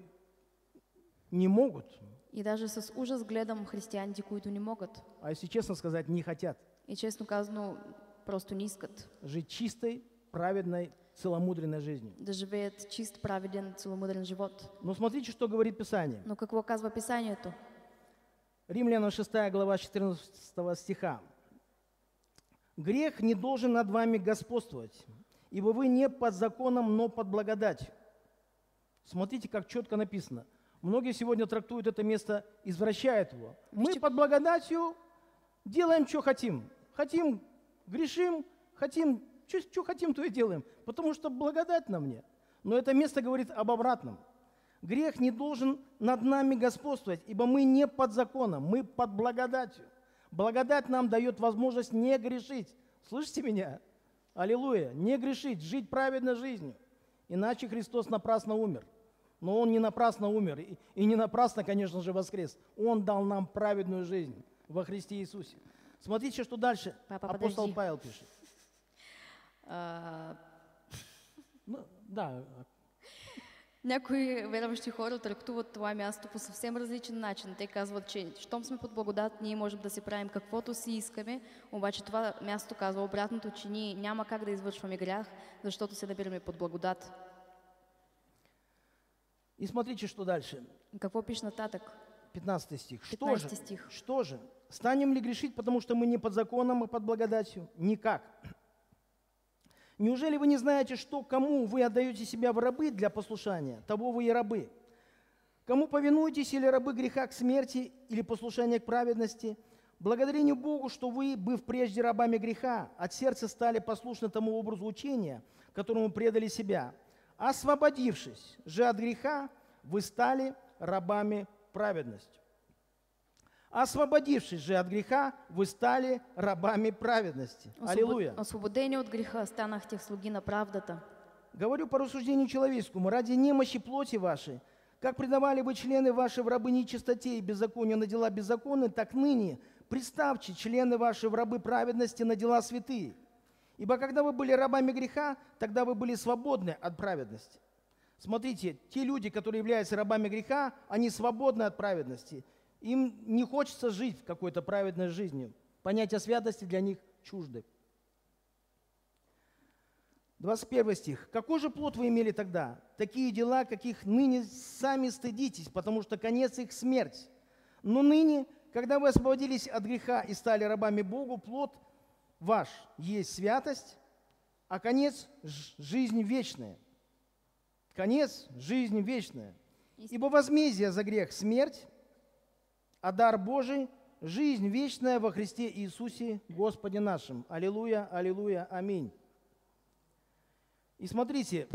не могут, И даже с ужас гледам християните, които не могат. а если честно сказать, не хотят И честно казано, просто не искат жить чистой, праведной, целомудренной жизнью. да живеят чист, праведен, целомудрен живот. Но смотрите, что говорит Писание. Но какво казва Писанието? Римлянам шестая глава четырнадцатого стиха. «Грех не должен над вами господствовать, ибо вы не под законом, но под благодатью». Смотрите, как четко написано. Многие сегодня трактуют это место, извращают его. Мы Видите- под благодатью делаем, что хотим. Хотим, грешим, хотим, что хотим, то и делаем. Потому что благодать на мне. Но это место говорит об обратном. Грех не должен над нами господствовать, ибо мы не под законом, мы под благодатью. Благодать нам дает возможность не грешить. Слышите меня? Аллилуйя. Не грешить, жить праведной жизнью. Иначе Христос напрасно умер. Но Он не напрасно умер. И, и не напрасно, конечно же, воскрес. Он дал нам праведную жизнь во Христе Иисусе. Смотрите, что дальше Папа, апостол подожди. Павел пишет. А, Ну, да, някои вярващи хора трактуват това място по съвсем различен начин. Те казват, че щом сме под благодат, ние можем да си правим каквото си искаме, обаче това място казва обратното, че ние няма как да извършваме грях, защото се набираме под благодат. И смотрите, что дальше. Какво пише нататък? пятнадцатый стих. Что же? пятнадцатый стих. Что же? Станем ли грешить, потому что мы не под законом, а под благодатью? Никак. Неужели вы не знаете, что кому вы отдаете себя в рабы для послушания, того вы и рабы? Кому повинуетесь, или рабы греха к смерти, или послушания к праведности? Благодарению Богу, что вы, быв прежде рабами греха, от сердца стали послушны тому образу учения, которому предали себя. Освободившись же от греха, вы стали рабами праведности. Освободившись же от греха, вы стали рабами праведности. Аллилуйя. Освободени от греха станахте слуги на правдата. Говорю по рассуждению человеческому, ради немощи плоти вашей, как предавали вы члены ваши в рабы нечистоте и беззаконию на дела беззаконные, так ныне представьте члены ваши в рабы праведности на дела святые. Ибо когда вы были рабами греха, тогда вы были свободны от праведности. Смотрите, те люди, которые являются рабами греха, они свободны от праведности. Им не хочется жить какой-то праведной жизнью. Понятие святости для них чужды. двадцать первый стих. «Какой же плод вы имели тогда? Такие дела, каких ныне сами стыдитесь, потому что конец их смерть. Но ныне, когда вы освободились от греха и стали рабами Богу, плод ваш есть святость, а конец – жизнь вечная». Конец – жизнь вечная. «Ибо возмездие за грех – смерть, а дар Божий – жизнь вечная во Христе Иисусе Господе нашим». Аллилуйя, аллилуйя, аминь. И смотрите,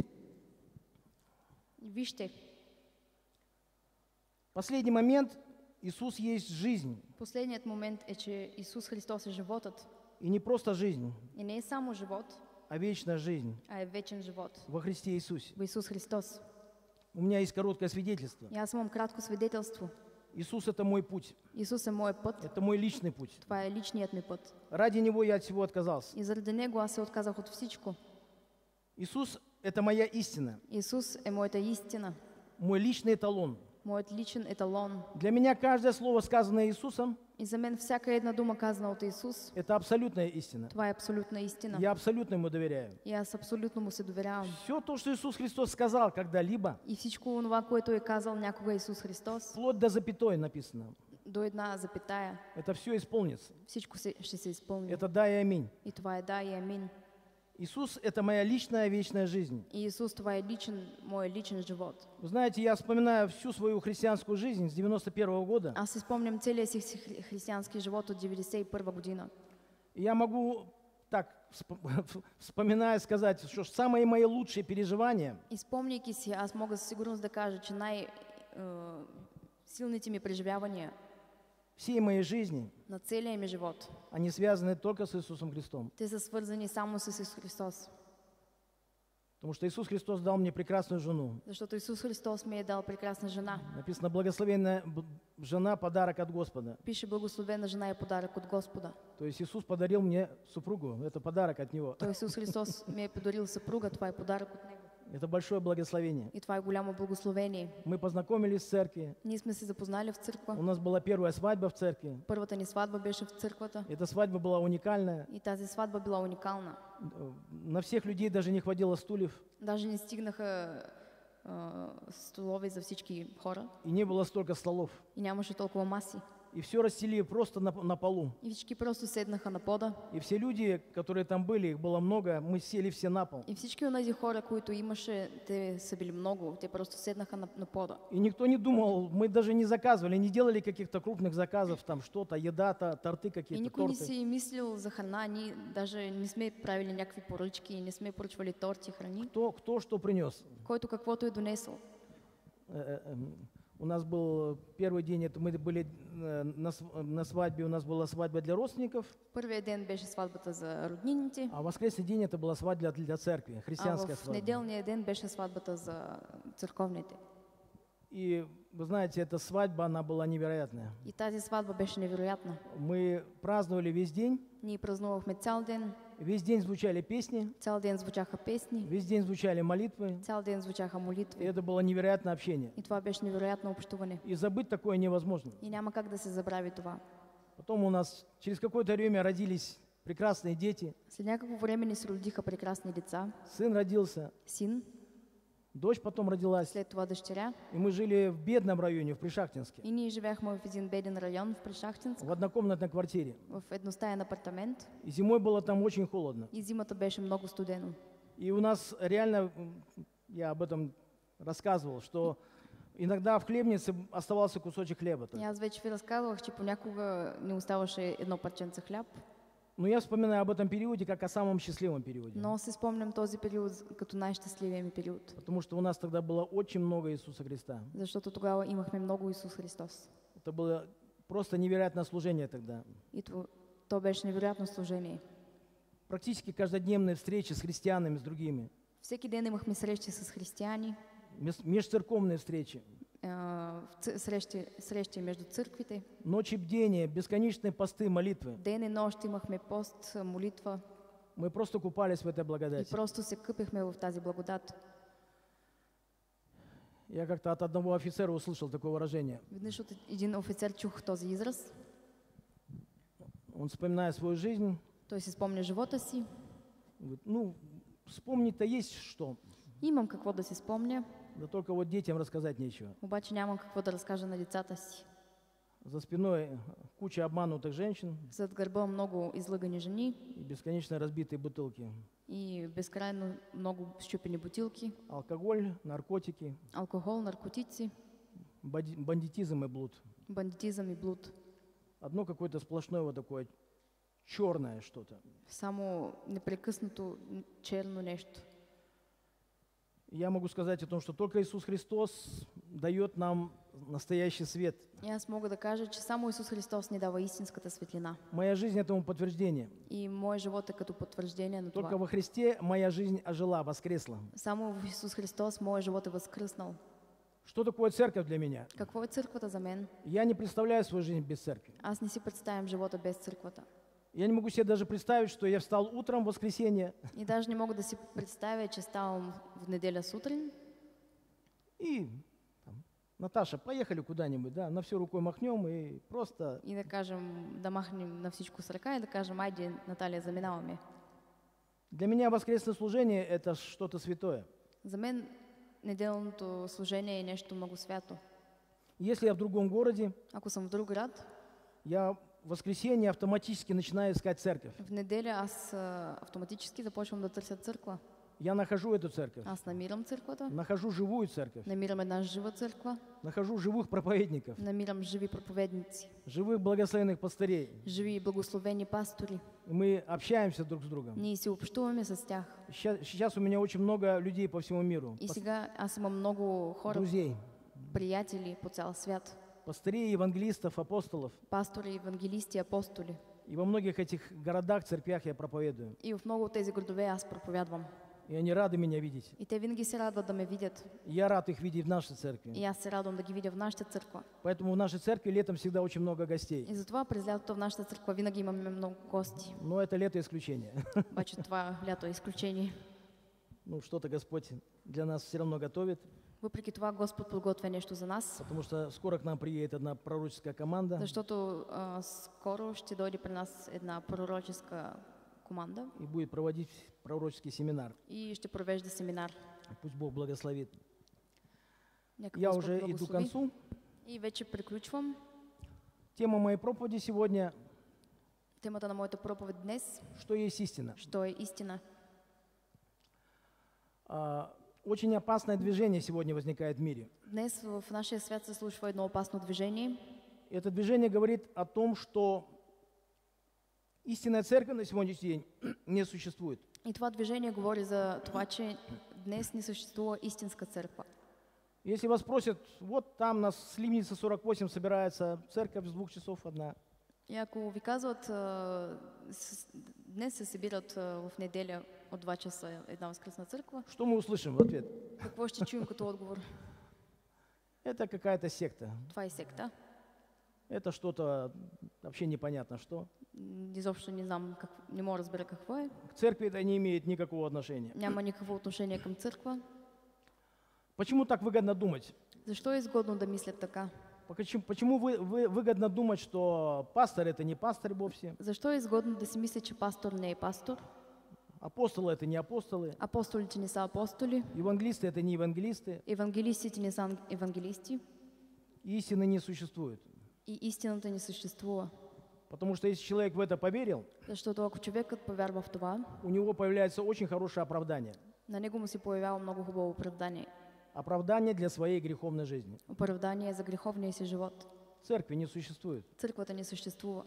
Вижте, последний момент – Иисус есть жизнь. последният момент е, че Исус Христос е животът. И не просто жизнь, И не е само живот, а вечная жизнь а е вечен живот. во Христе Иисусе. В Исус Христос. У меня есть короткое свидетельство. И аз имам кратко свидетелство. Иисус – это мой путь, Исус е моят път. это мой личный путь. Това е личният ми път. Ради Него я от всего отказался. И заради Него аз се отказах от всичко. Иисус – это моя истина, Исус е моята истина, мой личный эталон. моят личен еталон. Для меня каждое слово, сказанное Иисусом, И за мен всяка една дума казана от Исус, это абсолютная истина. това е абсолютна истина. Я абсолютно Ему доверяю. И аз абсолютно му се доверявам. Все то, что Иисус Христос сказал когда-либо, И всичко това, което е казал някога Исус Христос, вплоть до запятой написано, до една запетая, это все исполнится. всичко се, ще се изпълни. Это да и аминь. И това е да и амин. Иисус – это моя личная вечная жизнь. И Исус, това е личен, моят личен живот. Вы знаете, я вспоминаю всю свою христианскую жизнь с девяносто первого года. Аз си спомням целия си хри- християнски живот от деветдесет и първа година. И я могу так, всп- вспоминая, сказать, что самые мои лучшие переживания И спомняйки си, аз мога със сигурност да кажа, че най-силните ми преживявания всей моей жизни, на целия ми живот, они связаны только с Иисусом Христом. те са свързани само с Исус Христос. Потому что Иисус Христос дал мне прекрасную жену. Защото Исус Христос ми е дал прекрасна жена. Написано, благословенная б- жена – подарок от Господа. Пише, благословена жена е подарък от Господа. То есть Иисус подарил мне супругу, это подарок от Него. Той Исус Христос ми е подарил съпруга, това е подарък от Него. Это большое благословение. И това е голямо благословение. Мы познакомились в церкви, Ние сме се запознали в у църква. нас была первая свадьба в церкви. Първата ни сватба беше в църквата. Эта свадьба была уникальная. И тази сватба била уникална. На всех людей даже не хватило стульев, Даже не стигнаха а, столове за всички хора. и не было столько столов. И нямаше толкова маси. И все расстелили просто на, на полу. И всички просто седнаха на пода. И все люди, которые там были, их было много, мы сели все на пол. И всички от тези хора, които имаше, те са били много. Те просто седнаха на, на пода. И никто не думал, мы даже не заказывали, не делали каких-то крупных заказов, там что-то, еда, та- торты И какие-то, никой не торты. си мислил за храна. Ние даже не сме правили някакви поръчки, не сме поръчвали торти, храни. Кто, кто что принес. Който каквото е донесъл. Э, э, эм, У нас был первый день, это мы были э, на, св- на свадьбе, у нас была свадьба для родственников, Първият ден беше сватбата за роднините, а воскресный день это была свадьба для, для церкви, а христианская в свадьба. неделния ден беше сватбата за църковните. И вы знаете, эта свадьба, она была невероятная. И тази сватба беше невероятна. Мы праздновали весь день, Ние празнувахме цял ден, весь день звучали песни, цял ден звучаха песни, весь день звучали молитвы, цял ден звучаха и молитви. это было невероятное общение. И това беше невероятно общуване. И забыть такое невозможно. И няма как да се забрави това. Потом у нас через какое-то время родились прекрасные дети, След някакво време ни се родиха прекрасни деца, сын родился, син, Дочь потом родилась. след това дъщеря. И мы жили в бедном районе, в Пришахтинске, И ние живяхме в един беден район в Пришахтинск, в однокомнатной квартире. в едностаен апартамент. И зимой было там очень холодно. И зимата беше много студено. И у нас реально, м, я об этом рассказывал, что иногда в хлебнице оставался кусочек хлеба. И только. аз вече ви разказвах, че понякога не оставаше едно парченце хляб, Но я вспоминаю об этом периоде как о самом счастливом периоде. но си спомням този период като най-щастливия ми период, Потому что у нас тогда было очень много Иисуса Христа. защото тогава имахме много Исус Христос. Это было просто невероятное служение тогда. И то, то беше невероятно служение. Практически каждодневные встречи с христианами, с другими. Всеки ден имахме срещи с християни, Мес- Межцерковные встречи. а, в ц- срещи, срещи между църквите. Ночи бдения, бесконечные посты, молитвы. Ден и нощ имахме пост, молитва Мы просто купались в этой и благодати. просто се къпехме в тази благодат. Я как-то от одного офицера услышал такое выражение. Веднъж от един офицер чух този израз. Он, вспоминая свою жизнь, Той си спомня живота си. говорит, ну, вспомнить-то есть что, Имам какво да си спомня, да только вот детям рассказать нечего. обаче нямам какво да разкажа на децата си. За спиной куча обманутых женщин Зад гърба много излъгани жени и бесконечно разбитые бутылки. и безкрайно много щупени бутилки, Алкоголь, наркотики, алкохол, наркотици, бади- бандитизм и блуд. бандитизъм и блуд. Одно какое-то сплошное вот такое черное что-то. Само непрекъснато черно нещо. Я могу сказать о том, что только Иисус Христос дает нам настоящий свет. И аз мога да кажа, че само Исус Христос ни дава истинската светлина. Моя жизнь этому подтверждение. И моят живот е като потвърждение на Только това. во Христе моя жизнь ожила, воскресла. Само в Исус Христос моят живот е възкръснал. Что такое церковь для меня? Какво е църквата за мен? Я не представляю свою жизнь без церкви. Аз не си представям живота без църквата. Я не могу себе даже представить, что я встал утром в воскресенье И даже не мога да си представя, че ставам в неделя сутрин и там, Наташа, поехали куда-нибудь, да, на все рукой махнем и просто и да кажем, да махнем на всичко с ръка и да кажем, айде, Наталия, заминаваме. для меня воскресное служение это что-то святое. За мен неделното служение е нещо много свято. Если я в другом городе, Ако съм в друг град, я в воскресенье автоматически начинаю искать церковь. в неделя аз а, автоматически започвам да търся църква. Я нахожу эту церковь, Аз намирам църквата, нахожу живую церковь, намирам една жива църква, нахожу живых проповедников, намирам живи проповедници, живых благословенных пастырей. живи и благословени пастори. И мы общаемся друг с другом. Ние си общуваме с тях. Сейчас, сейчас у меня очень много людей по всему миру, И пас- сега аз имам много хора, друзей, приятели по цял свят, пастырей, евангелистов, апостолов. пастори, евангелисти, апостоли. И во многих этих городах, церквях я проповедую. И в много от тези градове аз проповядвам. И они рады меня видеть. И те винаги се радват да ме видят. И я рад их видеть в нашей церкви. И аз се радвам да ги видя в нашата църква. Поэтому в нашей церкви летом всегда очень много гостей. И затова през лятото в нашата църква винаги имаме много гости. Но это лето исключение. Обаче това лято е изключение. Ну, что-то Господь для нас все равно готовит, Въпреки това Господ подготвя нещо за нас, потому что скоро к нам приедет одна пророческая команда защото а, скоро ще дойде при нас една пророческа команда и будет проводить пророческий семинар. и ще провежда семинар. Пусть Бог благословит. Нека Я Господ уже иду к благослови. концу. И вече приключвам. Тема моей проповеди сегодня Темата на моята проповед днес, – что есть истина. що е истина. А, Очень опасное движение сегодня возникает в мире. Днес в нашия свят се случва едно опасно движение. Это движение говорит о том, что истинная церковь на сегодняшний день не существует. И това движение говори за това, че днес не съществува истинска църква. Если вас спросят, вот там на Сливнице сорок восемь собирается церковь с двух часов одна. И ако ви казват, а, с- днес се събират а, в неделя от два часа една възкръсна църква, Что мы услышим в ответ? какво ще чуем като отговор? Это какая-то секта. Това е секта. Это что-то вообще непонятно что. М, Изобщо не знам, как, не мога да разбера какво е. К церкви это не имеет никакого отношения. Няма никакво отношение към църква. Почему так выгодно думать? Защо е изгодно да мислят така? Почему, почему вы, вы- выгодно думать, что пастор это не пастор вовсе, Защо е изгодно да си мисли, че пастор не е пастор? Апостолы — это не апостолы, Апостолите не са апостоли, евангелисты — это не евангелисты, евангелистите не са евангелисти истины не существует. и истината не съществува. Потому что если человек в это поверил, Защото ако човекът повярва в това, у него появляется очень хорошее оправдание. на него му се появява много хубаво оправдание. Оправдание для своей греховной жизни. Оправдание за греховния си живот. Церкви не существует. Църквата не съществува.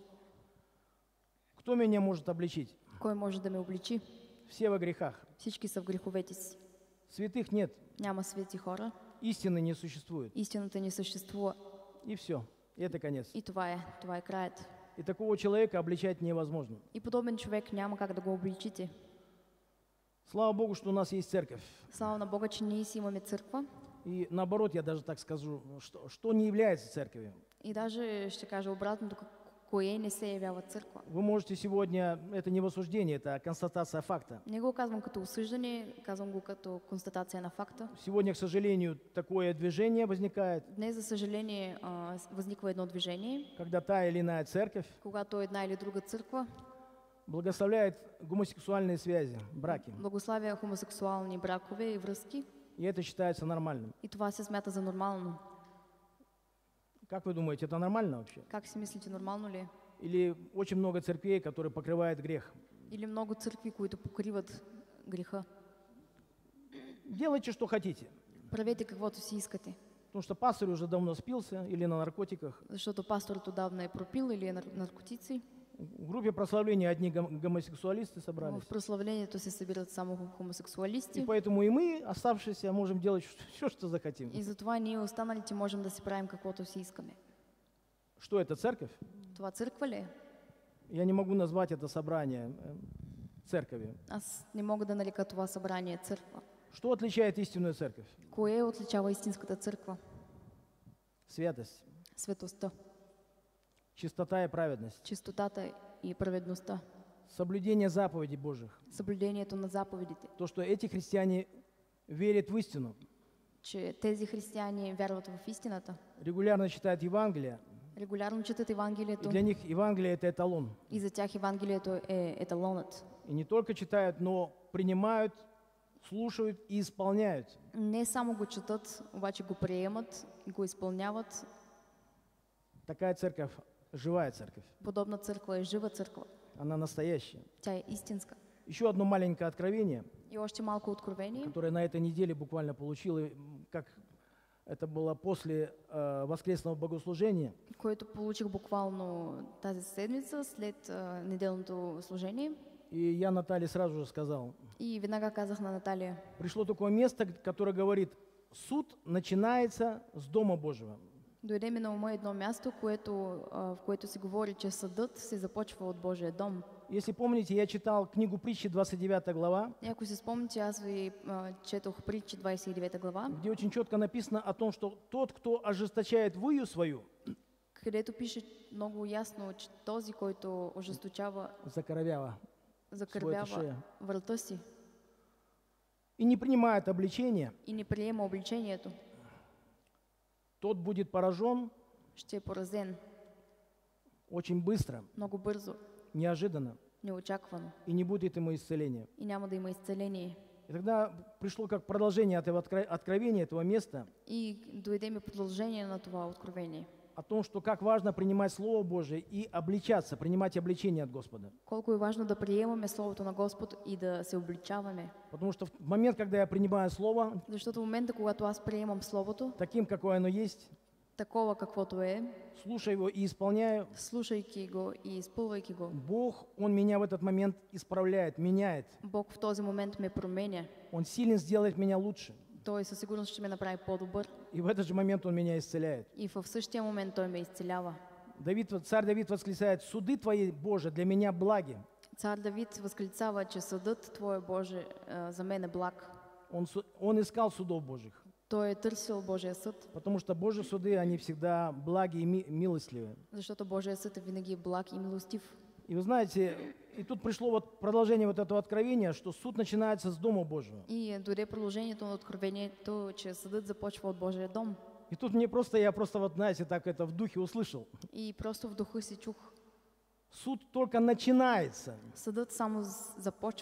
Кто меня может обличить? Кой може да ме обличи? Все во грехах. Всички са в греховете си. Святых нет. Няма свети хора. Истины не существует. Истината не съществува. И все. И это конец. И това е. Това е краят. И такого человека обличать невозможно. И подобен човек няма как да го обличите. Слава Богу, что у нас есть церковь. Слава на Бога, че ние си имаме църква. И наоборот, я даже так скажу, что, что не является церковью. И даже ще кажа обратното, кое не се явява църква. Вы можете сегодня, это не в осуждение, это констатация факта. Не го казвам като осъждане, казвам го като констатация на факта. Сегодня, к сожалению, такое движение возникает, Днес, за съжаление, а, възниква едно движение, когда та или иная церковь когато една или друга църква благословляет гомосексуальные связи, браки. благославя хомосексуални бракове и връзки, И это считается нормальным. и това се смята за нормално. Как вы думаете, это нормально вообще? Как си мислите, нормално ли е? Или очень много церквей, которые покрывают грех? Или много църкви, които покриват греха? Делайте, что хотите. Правете каквото си искате. Потому что пастор уже давно спился или на наркотиках. Защото пасторът отдавна е пропил или е нар- наркотици. В группе прославления одни гом- гомосексуалисты собрались. В прославлението се събират само И хомосексуалисти. поэтому и мы, оставшиеся, можем делать все, что захотим. И затова ние останалите можем да си правим каквото си искаме. Что это, церковь? Това църква ли е? Я не могу назвать это собрание э, церковью. Аз не мога да нарека това събрание църква. Что отличает истинную церковь? Кое отличава истинската църква? Святость, Светостта, чистота и праведность, чистотата и праведността, соблюдение заповедей Божьих. съблюдението на заповедите. То, что эти христиане верят в истину, Че тези християни вярват в истината, регулярно читают Евангелие, регулярно четат и Евангелието для них Евангелие — это еталон. и за тях Евангелието е еталонът. И не только читают, но принимают, слушают и исполняют. Не само го четат, обаче го приемат и го изпълняват. Такая церковь — живая церковь. Подобна църква е жива църква. Она настоящая. Тя е истинска. Еще одно маленькое откровение, И още малко откровение, которое на этой неделе буквально получил, и, м, как это было после э, воскресного богослужения. което получих буквално тази седмица след а, неделното служение. И я Наталье сразу же сказал, И веднага казах на Наталия, пришло такое место, которое говорит, суд начинается с Дома Божьего. дойде ми на ума едно място, което, а, в което се говори, че съдът се започва от Божия дом. Если помните, я читал книгу притчи, двадцать девятая глава, И ако си спомните, аз ви а, четох притчи двадесет и девета глава, где очень четко написано о том, что тот, кто ожесточает выю свою, където пише много ясно, че този, който ожесточава, закоровява, закървява шея. врата си и не принимает обличения, и не приема обличението, тот будет поражен ще е поразен очень быстро, много бързо, неожиданно, неочаквано и не будет ему исцеления. и няма да има изцеление. И тогда пришло как продолжение этого откро- откровения, этого места, И дойде ми продължение на това откровение. о том, что как важно принимать Слово Божие и обличаться, принимать обличение от Господа. Колко е важно да приемаме Словото на Господ и да се обличаваме. Потому что в момент, когда я принимаю Слово, Защото в момента, когато аз приемам Словото, таким, какое оно есть, такова каквото е, слушаю его и исполняю, слушайки го и изпълвайки го, Бог, Он меня в этот момент исправляет, меняет. Бог в този момент ме променя. Он силен сделать меня лучше. Той със сигурност ще ме направи по-добър. И в этот же момент Он меня исцеляет. И в същия момент Той ме изцелява. Давид, царь Давид восклицает, суды Твои, Боже, для меня благи. Цар Давид възклицава, че съдът Твой, Боже, а, за мен е благ. Он, су- он искал судов Божьих, Той е търсил Божия съд, потому что Божьи суды, они всегда благи и ми- милостливые. защото Божия съд е винаги благ и милостив. И вы знаете, и тут пришло вот продолжение вот этого откровения, что суд начинается с Дома Божьего. И дойде продължението на откровението, че съдът започва от Божия дом. И тут мне просто, я просто вот, знаете, так это в духе услышал. И просто в духа си чух. Суд только начинается. Съдът само з- започва.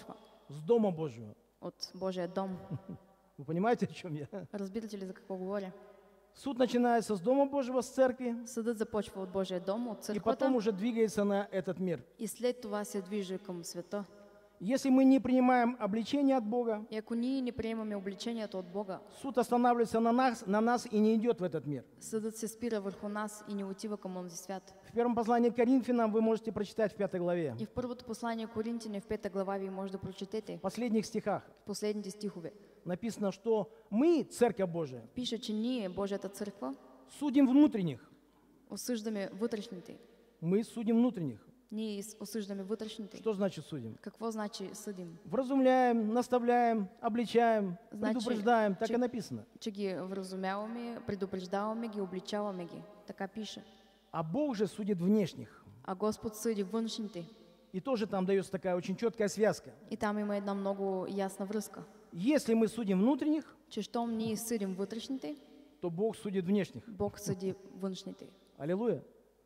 с Дома Божьего. от Божия дом. Вы понимаете, о чем я? Разбирате ли за какво говоря? Суд начинается с Дома Божьего, с церкви, Съдът започва от Божия дом, от и потом църквата уже двигается на этот мир. и след това се движи към света. Если мы не принимаем обличение от Бога, И ако ние не приемаме обличението от Бога, суд останавливается на нас, на нас и не идет в этот мир. съдът се спира върху нас и не отива към онзи свят. В первом послании к Коринфянам вы можете прочитать в пятой главе, И в първото послание Коринтяни в пета глава вие може да прочетете в последних стихах в последните стихове. написано, что мы, Церковь Божия, Пише, че ние, Божията църква, судим внутренних. осъждаме вътрешните. Мы судим внутренних. Ние осъждаме вътрешните. Что значит судим? Какво значи съдим? Вразумляем, наставляем, обличаем, Значи, предупреждаем. Так че- и написано. Че ги вразумяваме, предупреждаваме ги, обличаваме ги. Така пише. А Бог же судит внешних. А Господ съди външните. И тоже там дается такая очень четкая связка. И там има една много ясна връзка. Если мы судим внутренних, Че щом ние съдим вътрешните, то Бог судит внешних. Бог съди външните. Аллилуйя.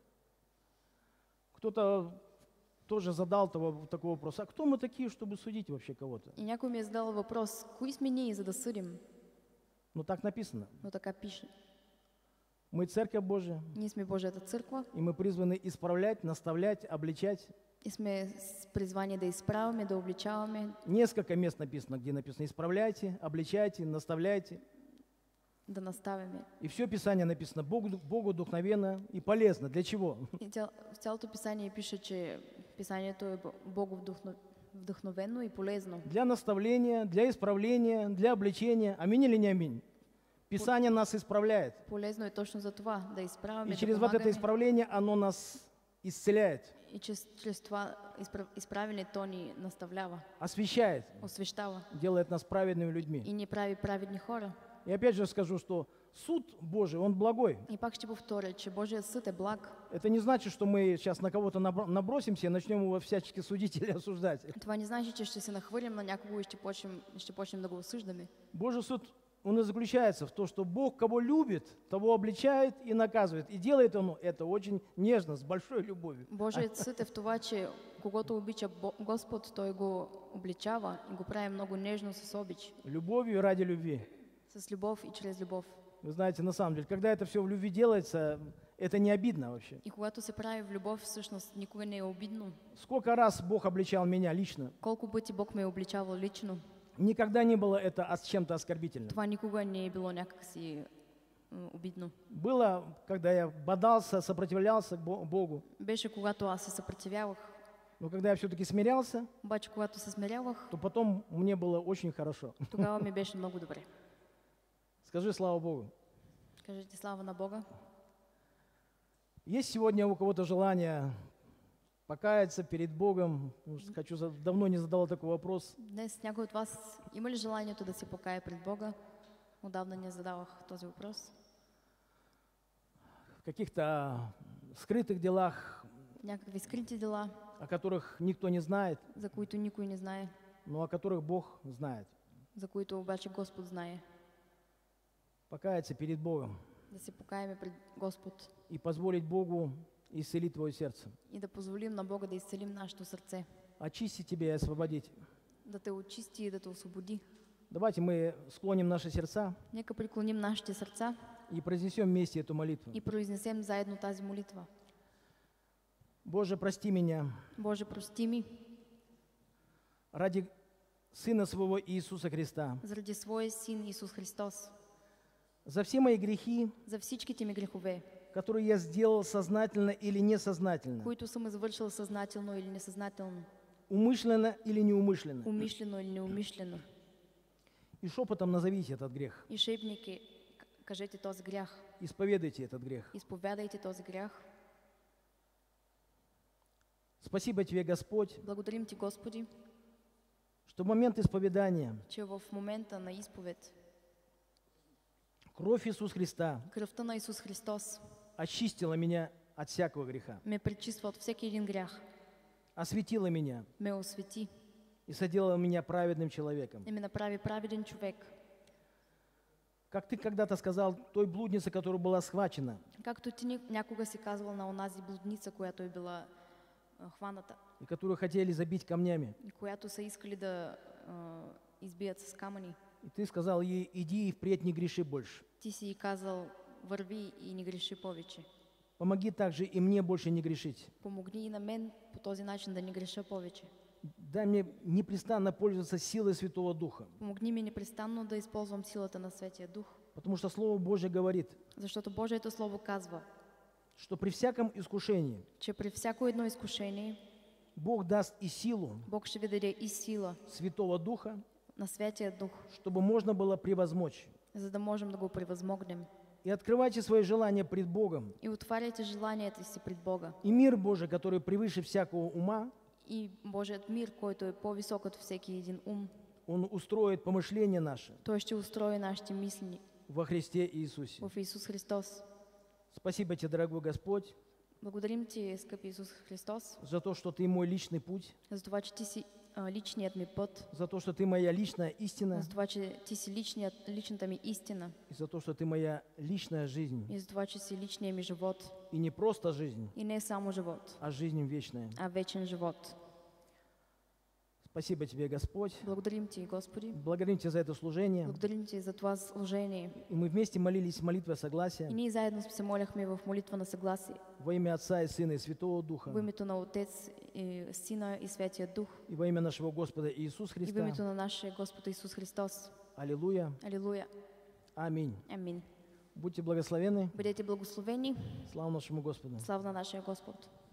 Кто-то тоже задал того, такой вопрос. А кто мы такие, чтобы судить вообще кого-то? И някой ми е задал въпрос, кои сме ние, за да съдим? Ну так написано. Но така пише. Мы Церковь Божия, Ние сме Божията църква и мы призваны исправлять, наставлять, обличать. и сме с призвание да изправяме, да обличаваме, Несколько мест написано, где написано «исправляйте», «обличайте», «наставляйте». да наставяме. И все Писание написано Богу, Богу духовенно и полезно. Для чего? И цял, в цялото писание пише, че писанието е Богу вдъхно, вдъхновено и полезно. Для наставления, для исправления, для обличения. Аминь или не аминь? Писание нас исправляет. Полезно е точно за това, да изправяме, И да через вот это помагаме. исправление оно нас исцеляет, И чрез, чрез това изправ, изправене то ни наставлява, освещает, освещава делает нас праведными людьми. и ни прави праведни хора. И опять же скажу, что суд Божий, он благой. И пак ще повторя, че Божият съд е благ. Это не значит, что мы сейчас на кого-то набро- набросимся и начнем его всячески судить или осуждать. Това не значи, че ще се нахвърлим на някого и ще почнем, ще почнем да го осъждаме. Божий суд, он и заключается в том, что Бог, кого любит, того обличает и наказывает. И делает он это очень нежно, с большой любовью. Божият съд е в това, че когато обича Бо- Господ, той го обличава и го прави много нежно с обич, Любовью ради любви. с любов и чрез любов. Вы знаете, на самом деле, когда это все в любви делается, это не обидно вообще. И когато се прави в любов, всъщност никога не е обидно. Сколько раз Бог обличал меня лично, Колко пъти Бог ме е обличавал лично, никогда не было это ос- чем-то оскорбительным. това никога не е било някакси м, обидно. Было, когда я бодался, сопротивлялся к Бо- Богу, Беше когато аз се съпротивявах, но когда я все-таки смирялся, обаче когато се смирявах, то потом мне было очень хорошо. тогава ми беше много добре. Скажи слава Богу. Кажете слава на Бога. Есть сегодня у кого-то желание покаяться перед Богом? Потому что хочу, за- давно не задавал такой вопрос. Днес някой от вас има ли желанието да се покая пред Бога? Отдавна не задавах този въпрос. В каких-то скрытых делах, Някакви скрити дела, о которых никто не знает, за които никой не знае, но о которых Бог знает. за които обаче Господ знае. Покаяться перед Богом Да се покаяме пред Господ и позволить Богу исцелить твое сердце, и да позволим на Бога да изцелим нашето сърце, очистить тебя и освободить. да те очисти и да те освободи. Давайте мы склоним наши сердца Нека преклоним нашите сърца и произнесем вместе эту молитву. и произнесем заедно тази молитва. Боже, прости меня Боже, прости ми ради Сына Своего Иисуса Христа заради Своя Син Исус Христос, за все мои грехи, за всичките ми грехове, которые я сделал сознательно или несознательно, които съм извършил съзнателно или несъзнателно, умышленно или неумышленно. умишлено или неумишлено. И шепотом назовите этот грех, И шепники, к- кажете този грях, исповедуйте этот грех. изповядайте този грях. Спасибо Тебе, Господь, Благодарим Ти, Господи, что в момент исповедания че в момента на изповед кровь Иисуса Христа кръвта на Исус Христос очистила меня от всякого греха, ме пречиства от всеки един грях, осветила меня ме освети и соделала меня праведным человеком. и ме направи праведен човек. Как Ты когда-то сказал той блуднице, которая была схвачена, Както Ти ни- някога си казвал на онази блудница, която е била а, хваната и которую хотели забить камнями. и която са искали да а, избият с камъни. И ты сказал ей: иди и впредь не греши больше. Ти си й казал, върви и не греши повече. Помоги также и мне больше не грешить. Помогни и на мен по този начин да не греша повече. Дай мне непрестанно пользоваться силой Святого Духа. Помогни ми непрестанно да използвам силата на Светия Дух. Потому что Слово Божье говорит, Защото Божието Слово казва, что при всяком искушении че при всяко едно изкушение Бог даст и силу Бог ще ви даде и сила Святого Духа, на Святия Дух, чтобы можно было превозмочь. за да можем да го превъзмогнем. И открывайте свои желания пред Богом. И отваряйте желанията си пред Бога. И мир Божий, который превыше всякого ума, И Божият мир, който е по-висок от всеки един ум, Он устроит помышления наши Той ще устрои нашите мисли во Христе Иисусе. в Исус Христос. Спасибо тебе, дорогой Господь, Благодарим Ти, скъпи Исус Христос, за то, что Ты мой личный путь, за това, че Ти си а, личният ми път, за то, что Ты моя личная истина, за това, че Ти си личният, личната ми истина и за то, что Ты моя личная жизнь. и за това, че си личният ми живот. И не просто жизнь, И не само живот, а жизнь вечная. а вечен живот. Спасибо Тебе, Господь. Благодарим Ти, Господи. Благодарим Тебя за это служение. Благодарим Ти за това служение. И мы вместе молились молитвой согласия И ние заедно се моляхме в молитва на съгласие. во имя Отца и Сына и Святого Духа, В името на Отец, и Сина и Святия Дух. и во имя нашего Господа Иисуса И в Христа. името на нашия Господ Исус Христос. Аллилуйя. Алилуя. Аминь. Амин. Будьте благословены. Бъдете благословени. Слава нашему Господу. Слава на нашия Господ.